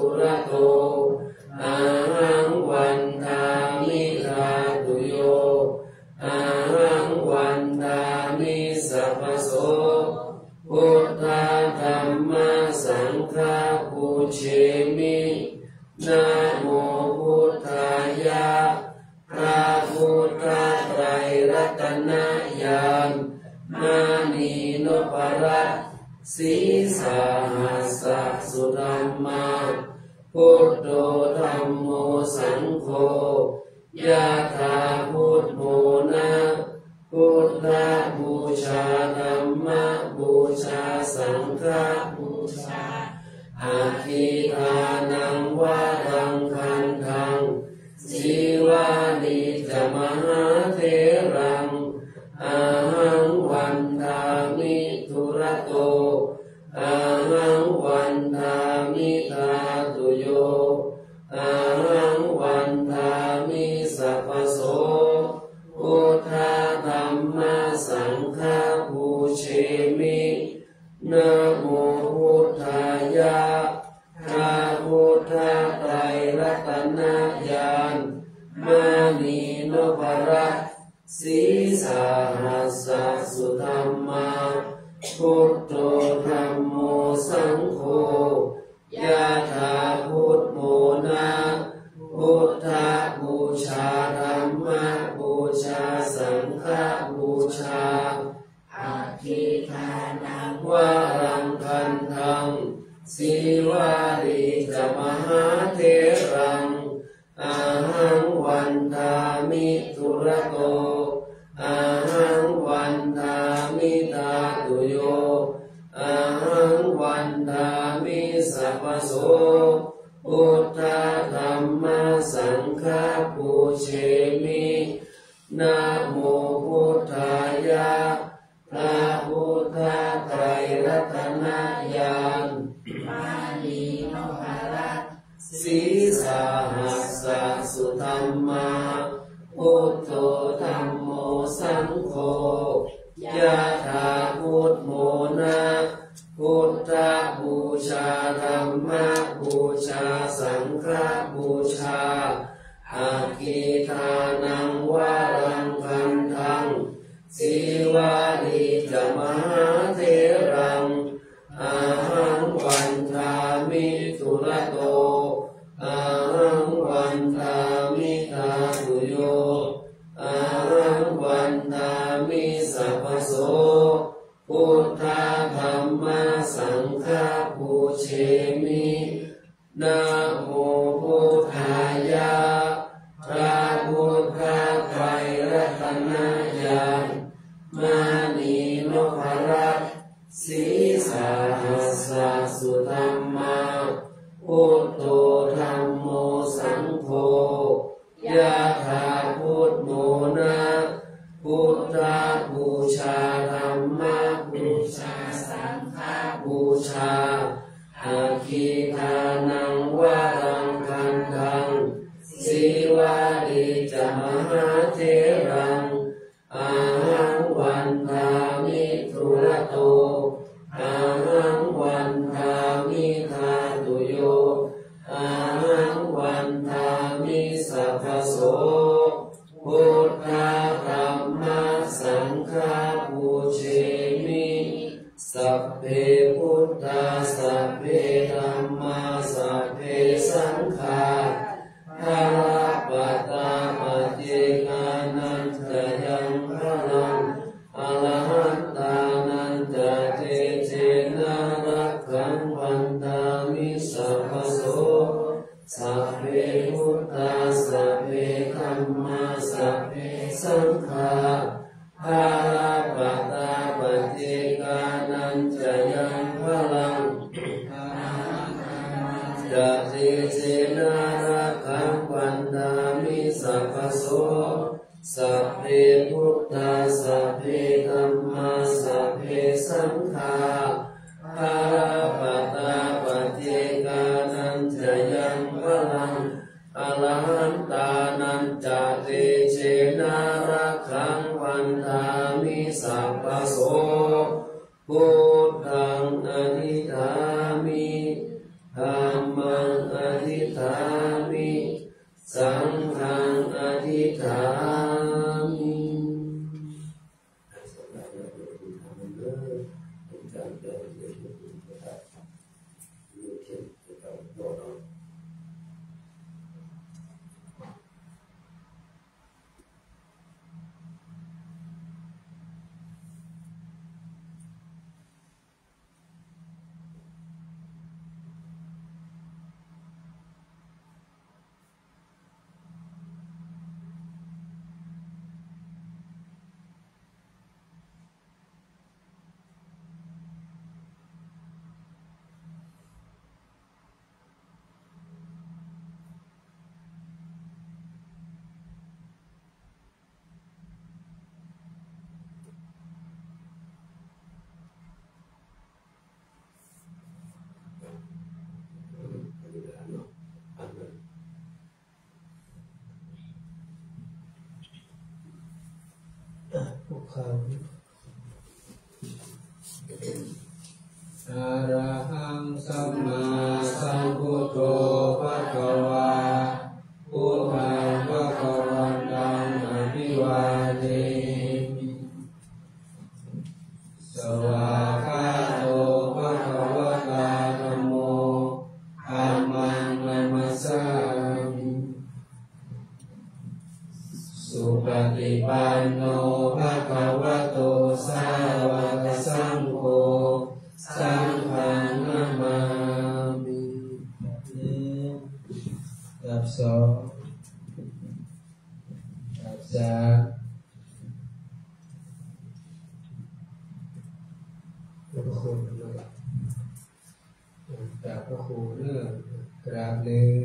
ระโตอาหังวันทามิธาตุโยอาหังวันทามิสัพพโสพุทธาธัมมาสังฆาปูเชมินะโมพุทธายะพระพุทธไตรรัตนญาณมานีโนปรัตสีสาหัสสะสุธัมมาพุทโธธัมโมสังโฆยะถาพุทโธนะพุทธบูชาธัมมบูชาสังฆบูชาอาทิทานังวารังคันธังสีวานิจมหาเถรังอาหังวันทามิทุระโตอาหังวันทามิธาตุโยอาหังวันทามิสัพพโสพุทธาธัมมาสังฆาปูเชมินะโมพุทธายะพระพุทธไตรรัตนญาณมานีโนปรัตสีสาหัสสะสุธัมมาพุทโธธัมโมสังโฆยะถาพุทโธนะพุทธบูชาธัมมบูชาสังฆบูชาอาทิทานังวารังคันธังสีวาริจมหาเถรังอาหังวันทามิทุระโตอาหังวันทามิธาตุโยอาหังวันทามิสัพพโสพุทธาธัมมาสังฆาปูเชมินะโมพุทธายะพระพุทธไตรรัตนญาณมานีโนภรัตสีสาหัสสะสุธัมมาพุทโธธัมโมสังโฆยะถาพุทโธนะพุทธบูชาธัมมบูชาสังฆบูชาอาทิทานังวารังคันธังสีวาริจมหาเถรังอาหังวันทามิทุระโตอาหังวันทามิธาตุโยอาหังวันทามิสัพพโสพุทธาธัมมาสังฆาปูเชมินะโมพุทธายะพระพุทธไตรรัตนญาณมานีโนภรัตสีสาหัสสะสุธัมมาพุทโธธัมโมสังโฆยะถาพุทโธนะพุทธบูชาธัมมบูชาสังฆบูชาอาทิทานังวารังคันธังสีวาริจมหาเถรังอาหังวันทามิทุระโตอาหังวันทามิธาตุโยอาหังวันทามิสัพพโสพุทธาธัมมาสังฆาปูเชมิสัพเพพุทธาสัพเพธัมมาสัพเพสังฆาภาระปัตตาปเจกานันจะยังพลังอรหันตานันจะเจเจนะรักขังวันตามิสัพพโสสัพเพพุทธาสัพเพธัมมาสัพเพสังฆาภาระปัตตาปเจกานันจะยังพลังจะเจเจนะรักขังวันตามิสัพพโสสัพเพพุทธาสัพเพธัมมาสัพเพสังฆาภาระปัตตาปเจกานันจะยังพลังอรหันตานันจะเตเชนะรักขังวันตามิสัพพโสพุทธังอนิธามิธัมมังอสังฆังอธิษฐามิพวกเขาอะระหังสัมมาสัมพุทโธภะคะวาพุทธังภะคะวันตังอภิวาเทมิสวากขาโตภะคะวะตาธัมโมธัมมังนัมมัสสามิสุปฏิปันโนภะคะวะโตสาวกสังโฆสังฆังนามามิกับสองกับสามพระครูนะครับกับพระครูเรื่องกราบหนึ่ง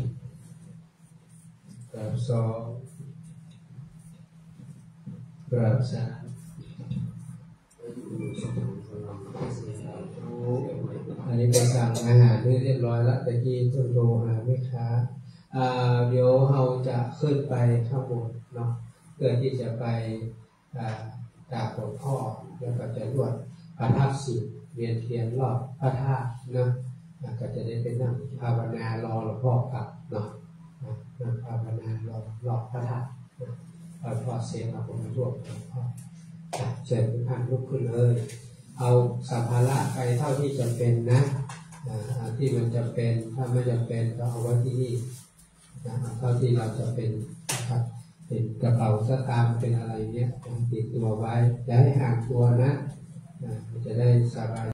กราบสองกราบสามอันนี้ก็สั่งอาหารเรียบร้อยแล้วแต่กี้ต้นโทรหาแม่ค้าเดี๋ยวเราจะขึ้นไปข้างบนเนาะเพื่อที่จะไปกราบหลวงพ่อแล้วก็จะรวดประทับสิบเวียนเทียนรอบพระธาตุนะก็จะได้ไปนั่งภาวนารอหลวงพ่อกลับเนาะนั่งภาวนารอรอบพระธาตุพอพอเสร็จเราก็มารวบหลวงพ่อเชิญทุกท่านลุกขึ้นเลยเอาสัมภาระไปเท่าที่จำเป็นนะที่มันจำเป็นถ้าไม่จำเป็นก็เอาไว้ที่นี่เท่าที่เราจะเป็นนะครับเป็นกระเป๋าสตางค์เป็นอะไรเนี้ยติดตัวไว้อย่าให้ห่างตัวนะจะได้สบาย